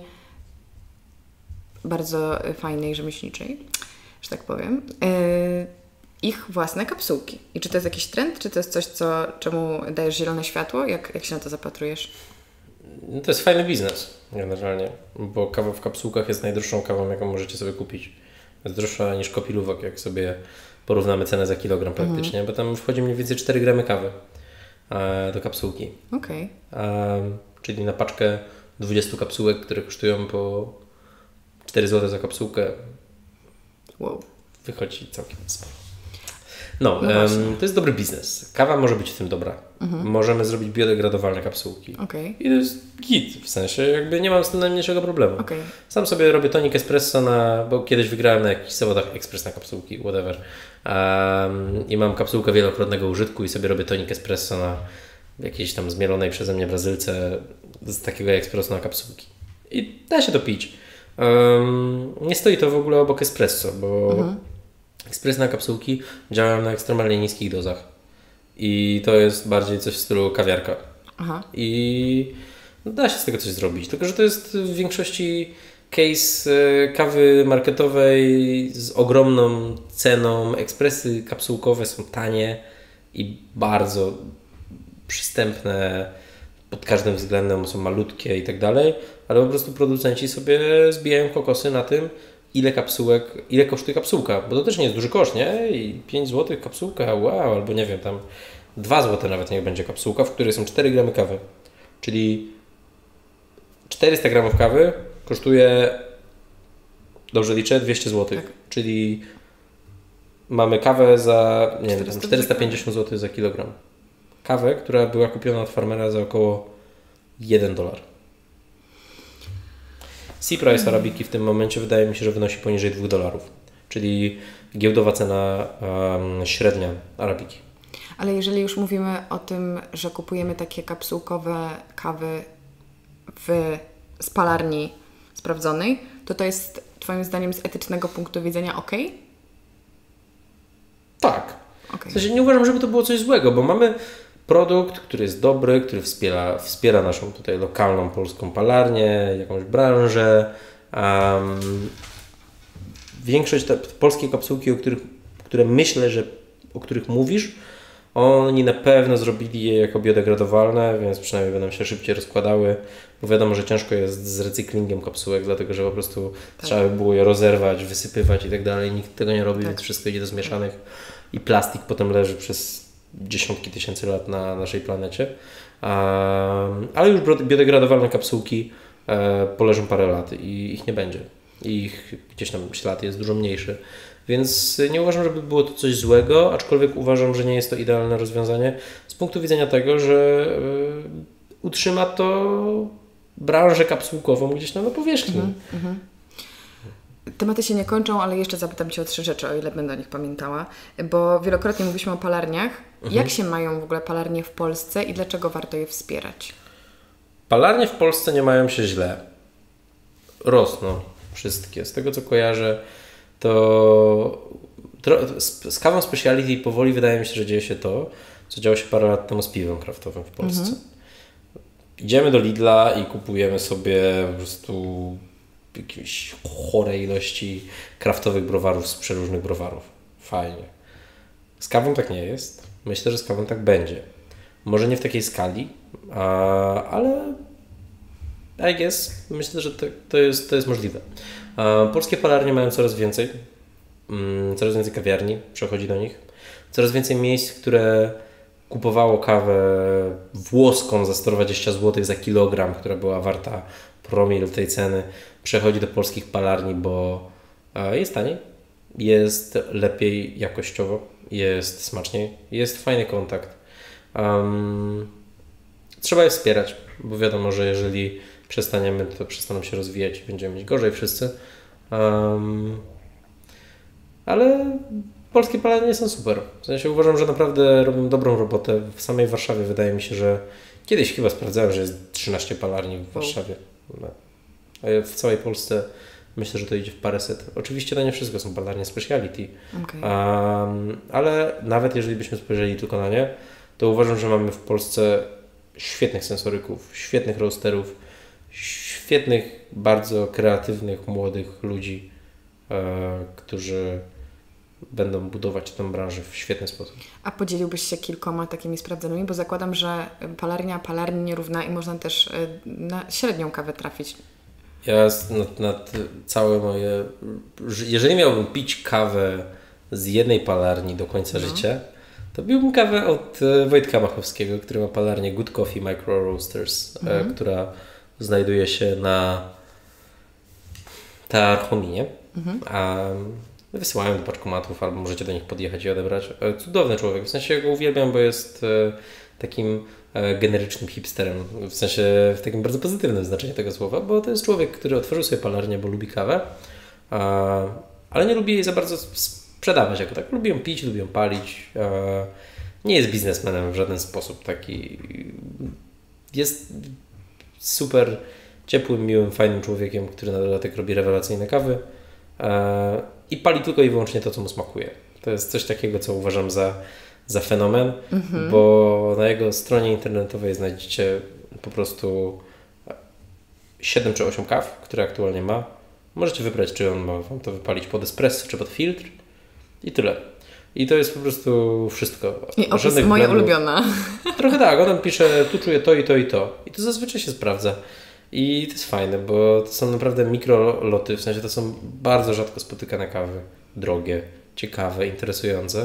bardzo fajnej, rzemieślniczej, że tak powiem, ich własne kapsułki. I czy to jest jakiś trend, czy to jest coś, czemu dajesz zielone światło? Jak się na to zapatrujesz? No to jest fajny biznes generalnie, bo kawa w kapsułkach jest najdroższą kawą, jaką możecie sobie kupić. Jest droższa niż kopilówek, jak sobie porównamy cenę za kilogram praktycznie, bo tam wchodzi mniej więcej 4 gramy kawy do kapsułki. Okej. Czyli na paczkę 20 kapsułek, które kosztują po 4 zł za kapsułkę. Wow. Wychodzi całkiem sporo. To jest dobry biznes. Kawa może być w tym dobra. Możemy zrobić biodegradowalne kapsułki. I to jest git, w sensie jakby nie mam z tym najmniejszego problemu. Sam sobie robię tonik espresso bo kiedyś wygrałem na jakichś zawodach ekspres na kapsułki, whatever. I mam kapsułkę wielokrotnego użytku i sobie robię tonik espresso na jakiejś tam zmielonej przeze mnie Brazylce z takiego espresso na kapsułki. I da się to pić. Nie stoi to w ogóle obok espresso, bo espresso na kapsułki działają na ekstremalnie niskich dozach. I to jest bardziej coś w stylu kawiarka. I da się z tego coś zrobić. Tylko że to jest w większości case kawy marketowej z ogromną ceną. Ekspresy kapsułkowe są tanie i bardzo przystępne pod każdym względem, są malutkie i tak dalej, ale po prostu producenci sobie zbijają kokosy na tym, ile kosztuje kapsułka, bo to też nie jest duży koszt, nie? I 5 zł kapsułka, wow, albo nie wiem, tam 2 zł nawet niech będzie kapsułka, w której są 4 gramy kawy. Czyli 400 gramów kawy kosztuje, dobrze liczę, 200 zł. Tak. Czyli mamy kawę za, nie wiem, 450 zł za kilogram. Kawę, która była kupiona od farmera za około $1. C-price arabiki w tym momencie wydaje mi się, że wynosi poniżej $2. Czyli giełdowa cena średnia arabiki. Ale jeżeli już mówimy o tym, że kupujemy takie kapsułkowe kawy w spalarni sprawdzonej, to jest Twoim zdaniem z etycznego punktu widzenia ok? Tak. W sensie nie uważam, żeby to było coś złego, bo mamy produkt, który jest dobry, który wspiera naszą tutaj lokalną polską palarnię, jakąś branżę. Większość polskiej kapsułki, które myślę, o których mówisz, oni na pewno zrobili je jako biodegradowalne, więc przynajmniej będą się szybciej rozkładały, bo wiadomo, że ciężko jest z recyklingiem kapsułek, dlatego że po prostu trzeba by było je rozerwać, wysypywać i tak dalej. Nikt tego nie robi, więc wszystko idzie do zmieszanych i plastik potem leży przez dziesiątki tysięcy lat na naszej planecie. Ale już biodegradowalne kapsułki poleżą parę lat i ich nie będzie. Ich gdzieś tam ślad jest dużo mniejszy. Więc nie uważam, żeby było to coś złego, aczkolwiek uważam, że nie jest to idealne rozwiązanie z punktu widzenia tego, że utrzyma to branżę kapsułkową gdzieś tam na powierzchni. Tematy się nie kończą, ale jeszcze zapytam Cię o 3 rzeczy, o ile będę o nich pamiętała, bo wielokrotnie mówiliśmy o palarniach. Jak się mają w ogóle palarnie w Polsce i dlaczego warto je wspierać? Palarnie w Polsce nie mają się źle. Rosną wszystkie. Z tego co kojarzę, to z kawą speciality powoli wydaje mi się, że dzieje się to, co działo się parę lat temu z piwem kraftowym w Polsce. Idziemy do Lidla i kupujemy sobie po prostu jakieś chore ilości kraftowych browarów z przeróżnych browarów. Fajnie. Z kawą tak nie jest. Myślę, że z kawą tak będzie. Może nie w takiej skali, ale I guess myślę, że to jest możliwe. Polskie palarnie mają coraz więcej kawiarni przechodzi do nich. Coraz więcej miejsc, które kupowało kawę włoską za 120 zł za kilogram, która była warta promil tej ceny, przechodzi do polskich palarni, bo jest taniej, jest lepiej jakościowo, jest smaczniej, jest fajny kontakt. Trzeba je wspierać, bo wiadomo, że jeżeli przestaniemy, to przestaną się rozwijać i będziemy mieć gorzej wszyscy. Ale polskie palarnie są super. W sensie uważam, że naprawdę robią dobrą robotę. W samej Warszawie wydaje mi się, że kiedyś chyba sprawdzałem, że jest 13 palarni w Warszawie. A w całej Polsce myślę, że to idzie w paręset. Oczywiście to nie wszystko są palarnie speciality. Ale nawet jeżeli byśmy spojrzeli tylko na nie, to uważam, że mamy w Polsce świetnych sensoryków, świetnych roasterów, świetnych, bardzo kreatywnych, młodych ludzi, którzy będą budować tę branżę w świetny sposób. A podzieliłbyś się kilkoma takimi sprawdzonymi, bo zakładam, że palarni nierówna i można też na średnią kawę trafić. Ja nad całe moje... Jeżeli miałbym pić kawę z jednej palarni do końca życia, to piłbym kawę od Wojtka Machowskiego, który ma palarnię Good Coffee Micro Roasters, która znajduje się na Tarchominie. wysyłają do paczkomatów, albo możecie do nich podjechać i odebrać. Cudowny człowiek, w sensie ja go uwielbiam, bo jest takim generycznym hipsterem, w sensie w takim bardzo pozytywnym znaczeniu tego słowa, bo to jest człowiek, który otworzył sobie palarnię, bo lubi kawę, ale nie lubi jej za bardzo sprzedawać jako tak. Lubi ją pić, lubi ją palić. Nie jest biznesmenem w żaden sposób taki. Jest super ciepłym, miłym, fajnym człowiekiem, który na dodatek robi rewelacyjne kawy i pali tylko i wyłącznie to, co mu smakuje. To jest coś takiego, co uważam za fenomen, bo na jego stronie internetowej znajdziecie po prostu 7 czy 8 kaw, które aktualnie ma. Możecie wybrać, czy on ma Wam to wypalić pod espresso, czy pod filtr i tyle. I to jest po prostu wszystko. I opis moja ulubiona. Trochę tak, on pisze, tu czuję to i to i to. I to zazwyczaj się sprawdza. I to jest fajne, bo to są naprawdę mikroloty, w sensie to są bardzo rzadko spotykane kawy. Drogie, ciekawe, interesujące.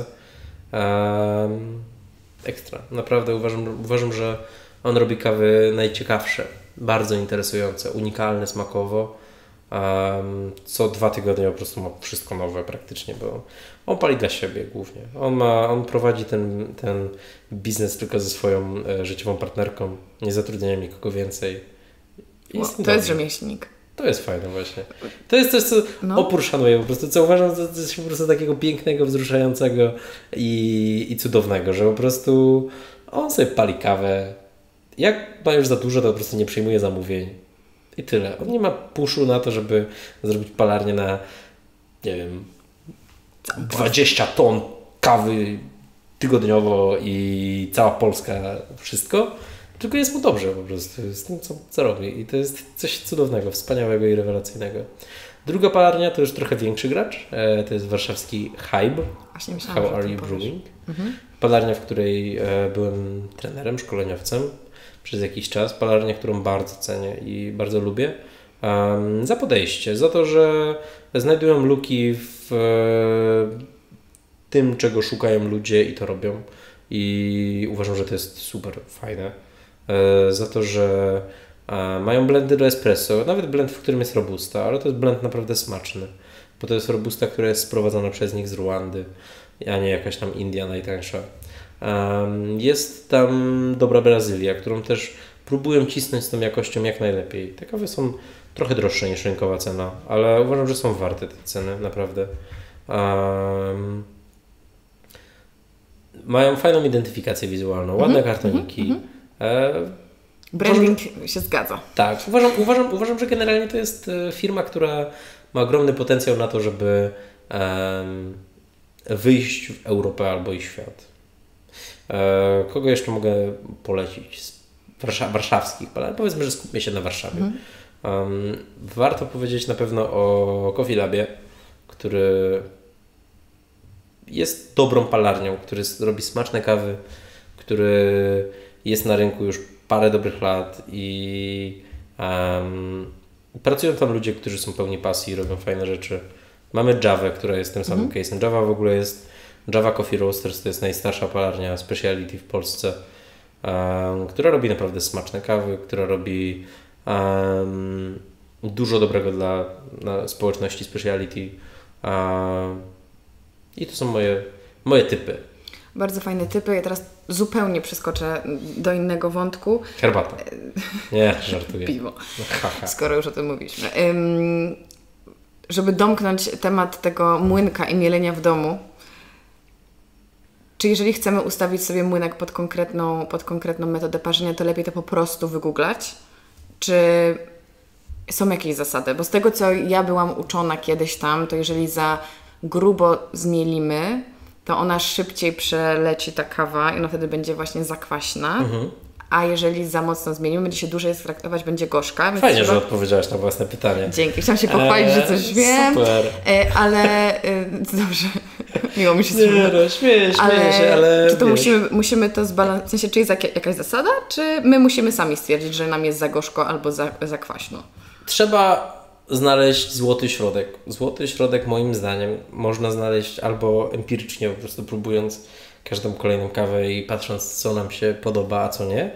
Ekstra. Naprawdę uważam, że on robi kawy najciekawsze, bardzo interesujące, unikalne smakowo. Co 2 tygodnie po prostu ma wszystko nowe praktycznie, bo on pali dla siebie głównie. On prowadzi ten biznes tylko ze swoją życiową partnerką, nie zatrudnia nikogo więcej. To jest rzemieślnik. To jest fajne właśnie. To jest coś, co opór szanuję po prostu, co uważam za coś po prostu takiego pięknego, wzruszającego i cudownego, że po prostu on sobie pali kawę. Jak ma już za dużo, to po prostu nie przyjmuje zamówień. I tyle. On nie ma puszu na to, żeby zrobić palarnię na, nie wiem, 20 ton kawy tygodniowo i cała Polska, wszystko. Tylko jest mu dobrze po prostu z tym, co robi. I to jest coś cudownego, wspaniałego i rewelacyjnego. Druga palarnia to już trochę większy gracz. To jest warszawski Hybe. How Are You Brewing? Palarnia, w której byłem trenerem, szkoleniowcem przez jakiś czas. Palarnia, którą bardzo cenię i bardzo lubię. Za podejście, za to, że znajdują luki w tym, czego szukają ludzie i to robią. I uważam, że to jest super fajne. Za to, że mają blendy do espresso, nawet blend, w którym jest robusta, ale to jest blend naprawdę smaczny, bo to jest robusta, która jest sprowadzona przez nich z Ruandy, a nie jakaś tam India najtańsza. Jest tam dobra Brazylia, którą też próbują cisnąć z tą jakością jak najlepiej. Te kawy są trochę droższe niż rynkowa cena, ale uważam, że są warte tej ceny, naprawdę. Mają fajną identyfikację wizualną, ładne kartoniki. Branding się zgadza. Tak, uważam, że generalnie to jest firma, która ma ogromny potencjał na to, żeby wyjść w Europę albo i świat. Kogo jeszcze mogę polecić z warszawskich, ale powiedzmy, że skupmy się na Warszawie. Warto powiedzieć na pewno o Coffee Labie, który jest dobrą palarnią, który robi smaczne kawy, który jest na rynku już parę dobrych lat i pracują tam ludzie, którzy są pełni pasji i robią fajne rzeczy. Mamy Javę, która jest tym samym case'em. Java w ogóle jest Java Coffee Roasters, to jest najstarsza palarnia speciality w Polsce, która robi naprawdę smaczne kawy, która robi dużo dobrego dla społeczności speciality. I to są moje typy. Bardzo fajne typy. Ja teraz zupełnie przeskoczę do innego wątku. Herbata. Nie, żartuję. Piwo. Skoro już o tym mówiliśmy. Żeby domknąć temat tego młynka i mielenia w domu, czy jeżeli chcemy ustawić sobie młynek pod konkretną metodę parzenia, to lepiej to po prostu wygooglać? Czy są jakieś zasady? Bo z tego, co ja byłam uczona kiedyś tam, to jeżeli za grubo zmielimy, to ona szybciej przeleci ta kawa i ona wtedy będzie właśnie zakwaśna. A jeżeli za mocno zmienimy, będzie się dłużej ekstraktować, będzie gorzka. Fajnie, że odpowiedziałaś na własne pytanie. Dzięki. Chciałam się pochwalić, że coś wiem. Super. Ale dobrze. Miło mi się śmieję się, ale czy to musimy to zbalansować? W sensie, czy jest jakaś zasada, czy my musimy sami stwierdzić, że nam jest za gorzko albo za kwaśno? Trzeba znaleźć złoty środek. Złoty środek moim zdaniem można znaleźć albo empirycznie, po prostu próbując każdą kolejną kawę i patrząc, co nam się podoba, a co nie.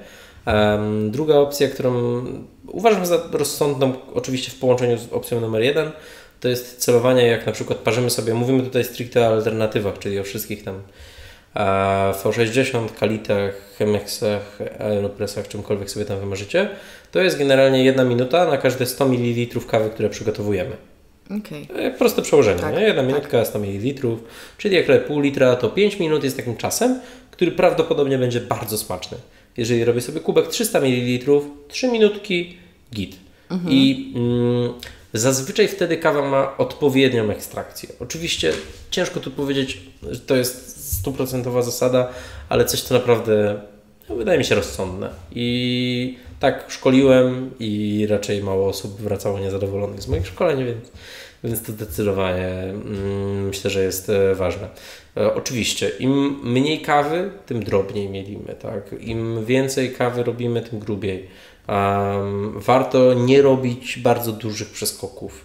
Druga opcja, którą uważam za rozsądną, oczywiście w połączeniu z opcją numer 1, to jest celowanie, jak na przykład parzymy sobie, mówimy tutaj stricte o alternatywach, czyli o wszystkich tam V60, Kalitach, Chemexach, Aeropressach, czymkolwiek sobie tam wymarzycie, to jest generalnie 1 minuta na każde 100 ml kawy, które przygotowujemy. Okay. Proste przełożenie, tak, nie? 1 minutka, 100 ml, czyli jak robię pół litra, to 5 minut jest takim czasem, który prawdopodobnie będzie bardzo smaczny. Jeżeli robię sobie kubek 300 ml, 3 minutki, git. I zazwyczaj wtedy kawa ma odpowiednią ekstrakcję. Oczywiście ciężko tu powiedzieć, że to jest 100% zasada, ale coś to naprawdę wydaje mi się rozsądne. I tak szkoliłem i raczej mało osób wracało niezadowolonych z moich szkoleń, więc to zdecydowanie myślę, że jest ważne. Oczywiście, im mniej kawy, tym drobniej mielimy. Tak? Im więcej kawy robimy, tym grubiej. Warto nie robić bardzo dużych przeskoków.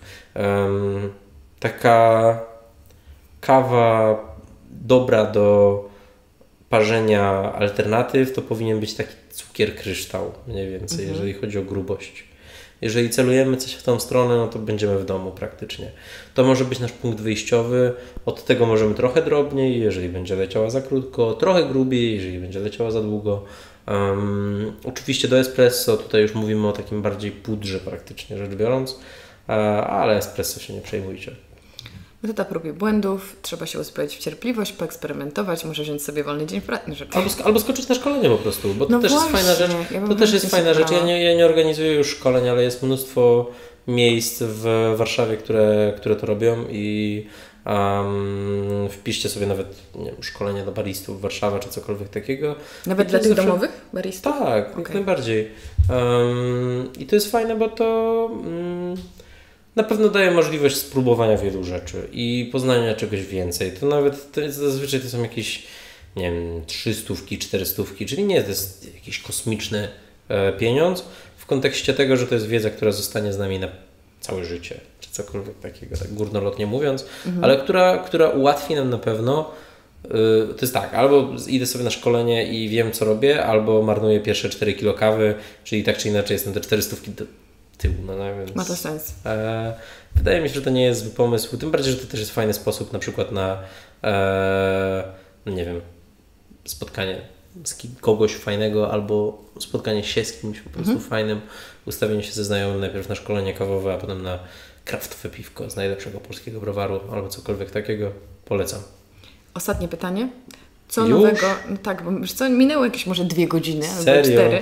Taka kawa dobra do parzenia alternatyw to powinien być taki cukier kryształ mniej więcej, jeżeli chodzi o grubość. Jeżeli celujemy coś w tą stronę, no to będziemy w domu praktycznie. To może być nasz punkt wyjściowy, od tego możemy trochę drobniej, jeżeli będzie leciała za krótko, trochę grubiej, jeżeli będzie leciała za długo. Oczywiście do espresso, tutaj już mówimy o takim bardziej pudrze praktycznie rzecz biorąc, ale espresso się nie przejmujcie. Metoda prób i błędów, trzeba się uzbroić w cierpliwość, poeksperymentować, może wziąć sobie wolny dzień w pracy. Albo skoczyć na szkolenie po prostu, bo to też jest fajna rzecz. To też jest fajna rzecz. Ja nie organizuję już szkoleń, ale jest mnóstwo miejsc w Warszawie, które to robią i wpiszcie sobie nawet szkolenie dla baristów Warszawa czy cokolwiek takiego. Nawet dla tych domowych baristów? Tak, jak najbardziej. I to jest fajne, bo to na pewno daje możliwość spróbowania wielu rzeczy i poznania czegoś więcej. Zazwyczaj to są jakieś, nie wiem, 300, 400, czyli nie to jest jakiś kosmiczny pieniądz w kontekście tego, że to jest wiedza, która zostanie z nami na całe życie, czy cokolwiek takiego, tak górnolotnie mówiąc, ale która ułatwi nam na pewno. To jest tak, albo idę sobie na szkolenie i wiem, co robię, albo marnuję pierwsze 4 kilo kawy, czyli tak czy inaczej jestem te 400 do tyłu. No, więc, ma to sens. Wydaje mi się, że to nie jest zły pomysł, tym bardziej, że to też jest fajny sposób na przykład na nie wiem, spotkanie z kogoś fajnego albo spotkanie się z kimś po prostu fajnym, ustawienie się ze znajomym najpierw na szkolenie kawowe, a potem na kraftowe piwko z najlepszego polskiego browaru albo cokolwiek takiego. Polecam. Ostatnie pytanie. Co nowego? No tak, bo wiesz co, minęło jakieś może 2 godziny albo 4.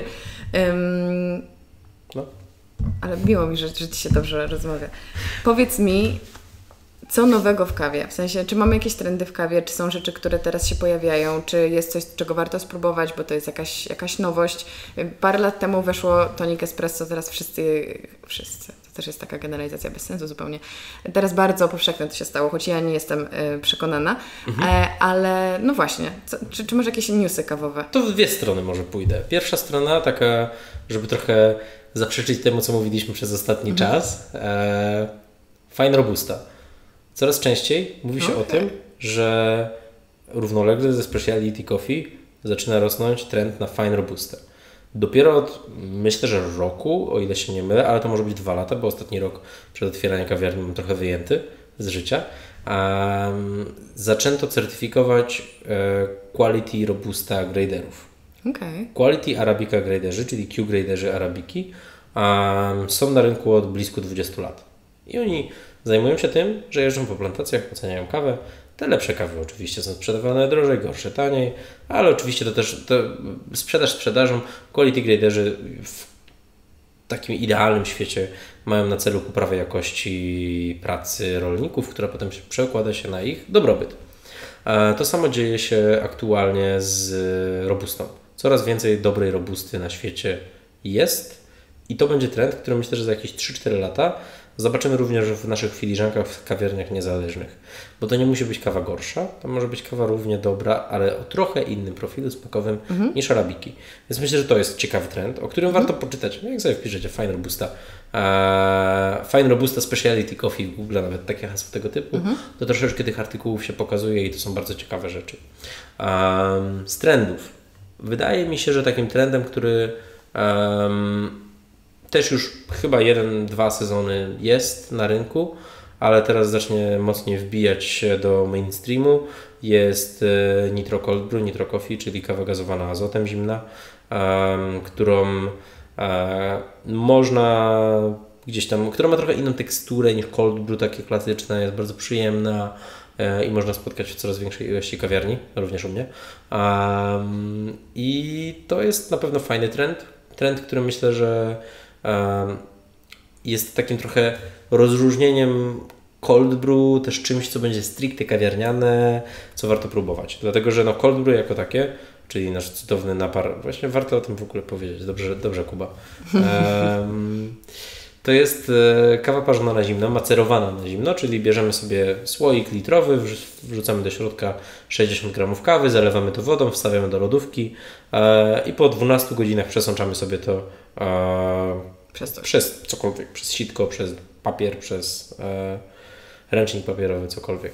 No. Ale miło mi, że Ci się dobrze rozmawia. Powiedz mi, co nowego w kawie? W sensie, czy mamy jakieś trendy w kawie, czy są rzeczy, które teraz się pojawiają, czy jest coś, czego warto spróbować, bo to jest jakaś nowość. Parę lat temu weszło tonik espresso, teraz wszyscy, to też jest taka generalizacja bez sensu zupełnie. Teraz bardzo powszechne to się stało, choć ja nie jestem przekonana, ale no właśnie, czy może jakieś newsy kawowe? To w 2 strony może pójdę. Pierwsza strona taka, żeby trochę zaprzeczyć temu, co mówiliśmy przez ostatni czas. Fine Robusta. Coraz częściej mówi się o tym, że równolegle ze Specialty Coffee zaczyna rosnąć trend na Fine Robusta. Dopiero od, myślę, że roku, o ile się nie mylę, ale to może być 2 lata, bo ostatni rok przed otwieraniem kawiarni mam trochę wyjęty z życia, zaczęto certyfikować Quality Robusta graderów. Okay. Quality Arabica graderzy, czyli Q graderzy Arabiki, są na rynku od blisko 20 lat. I oni zajmują się tym, że jeżdżą po plantacjach, oceniają kawę. Te lepsze kawy oczywiście są sprzedawane drożej, gorsze taniej, ale oczywiście to też sprzedaż sprzedażą. Quality graderzy w takim idealnym świecie mają na celu poprawę jakości pracy rolników, która potem przekłada się na ich dobrobyt. To samo dzieje się aktualnie z robustą. Coraz więcej dobrej robusty na świecie jest i to będzie trend, który myślę, że za jakieś 3-4 lata zobaczymy również w naszych filiżankach w kawiarniach niezależnych. Bo to nie musi być kawa gorsza, to może być kawa równie dobra, ale o trochę innym profilu smakowym niż arabiki. Więc myślę, że to jest ciekawy trend, o którym warto poczytać. No jak sobie wpiszecie Fine Robusta, Fine Robusta Specialty Coffee w Google, nawet takie hasło tego typu, to troszeczkę tych artykułów się pokazuje i to są bardzo ciekawe rzeczy. Z trendów. Wydaje mi się, że takim trendem, który też już chyba 1-2 sezony jest na rynku, ale teraz zacznie mocniej wbijać się do mainstreamu. Jest Nitro Cold Brew, Nitro Coffee, czyli kawa gazowana azotem zimna, którą można gdzieś tam, która ma trochę inną teksturę niż Cold Brew, takie klasyczne, jest bardzo przyjemna i można spotkać w coraz większej ilości kawiarni, również u mnie. I to jest na pewno fajny trend, który myślę, że jest takim trochę rozróżnieniem cold brew, też czymś, co będzie stricte kawiarniane, co warto próbować. Dlatego, że no cold brew jako takie, czyli nasz cudowny napar, właśnie warto o tym w ogóle powiedzieć, dobrze Kuba. To jest kawa parzona na zimno, macerowana na zimno, czyli bierzemy sobie słoik litrowy, wrzucamy do środka 60 gramów kawy, zalewamy to wodą, wstawiamy do lodówki i po 12 godzinach przesączamy sobie to przez cokolwiek, przez sitko, przez papier, przez ręcznik papierowy, cokolwiek.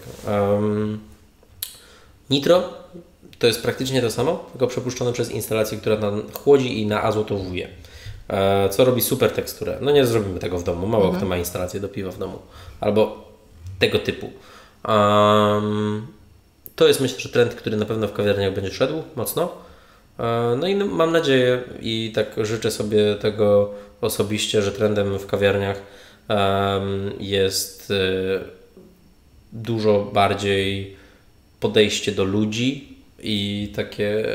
Nitro to jest praktycznie to samo, tylko przepuszczone przez instalację, która chłodzi i naazotowuje. Co robi super teksturę. No nie zrobimy tego w domu. Mało kto ma instalację do piwa w domu. Albo tego typu. To jest myślę, że trend, który na pewno w kawiarniach będzie szedł mocno. No i mam nadzieję i tak życzę sobie tego osobiście, że trendem w kawiarniach jest dużo bardziej podejście do ludzi i takie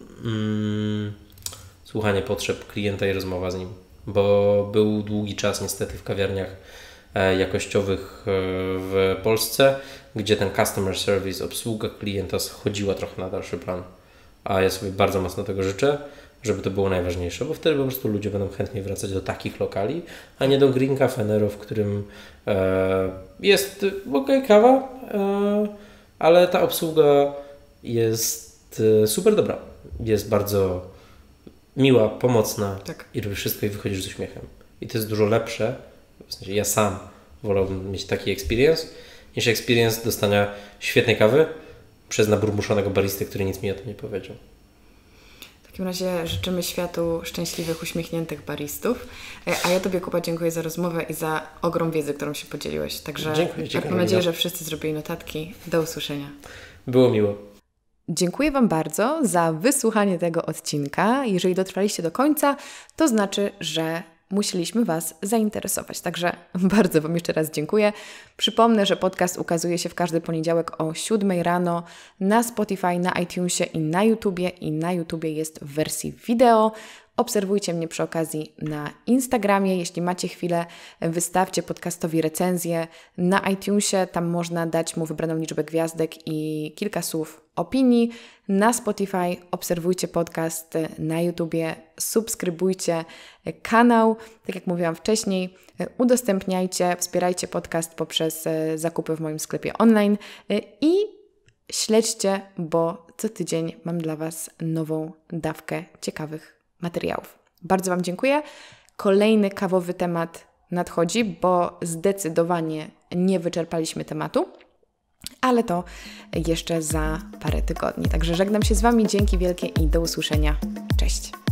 słuchanie potrzeb klienta i rozmowa z nim, bo był długi czas niestety w kawiarniach jakościowych w Polsce, gdzie ten customer service, obsługa klienta schodziła trochę na dalszy plan, a ja sobie bardzo mocno tego życzę, żeby to było najważniejsze, bo wtedy po prostu ludzie będą chętniej wracać do takich lokali, a nie do Green Cafeneru, w którym jest okej kawa, ale ta obsługa jest super dobra, jest bardzo miła, pomocna i robi wszystko i wychodzisz z uśmiechem. I to jest dużo lepsze, w sensie ja sam wolałbym mieć taki experience, niż experience dostania świetnej kawy przez naburmuszonego baristę, który nic mi o tym nie powiedział. W takim razie życzymy światu szczęśliwych, uśmiechniętych baristów. A ja Tobie, Kuba, dziękuję za rozmowę i za ogrom wiedzy, którą się podzieliłeś. Także mam nadzieję, że wszyscy zrobili notatki. Do usłyszenia. Było miło. Dziękuję Wam bardzo za wysłuchanie tego odcinka. Jeżeli dotrwaliście do końca, to znaczy, że musieliśmy Was zainteresować. Także bardzo Wam jeszcze raz dziękuję. Przypomnę, że podcast ukazuje się w każdy poniedziałek o 7 rano na Spotify, na iTunesie i na YouTubie. I na YouTubie jest w wersji wideo. Obserwujcie mnie przy okazji na Instagramie. Jeśli macie chwilę, wystawcie podcastowi recenzję na iTunesie. Tam można dać mu wybraną liczbę gwiazdek i kilka słów opinii. Na Spotify obserwujcie podcast, na YouTubie subskrybujcie kanał. Tak jak mówiłam wcześniej, udostępniajcie, wspierajcie podcast poprzez zakupy w moim sklepie online i śledźcie, bo co tydzień mam dla Was nową dawkę ciekawych materiałów. Bardzo Wam dziękuję. Kolejny kawowy temat nadchodzi, bo zdecydowanie nie wyczerpaliśmy tematu, ale to jeszcze za parę tygodni. Także żegnam się z Wami, dzięki wielkie i do usłyszenia. Cześć!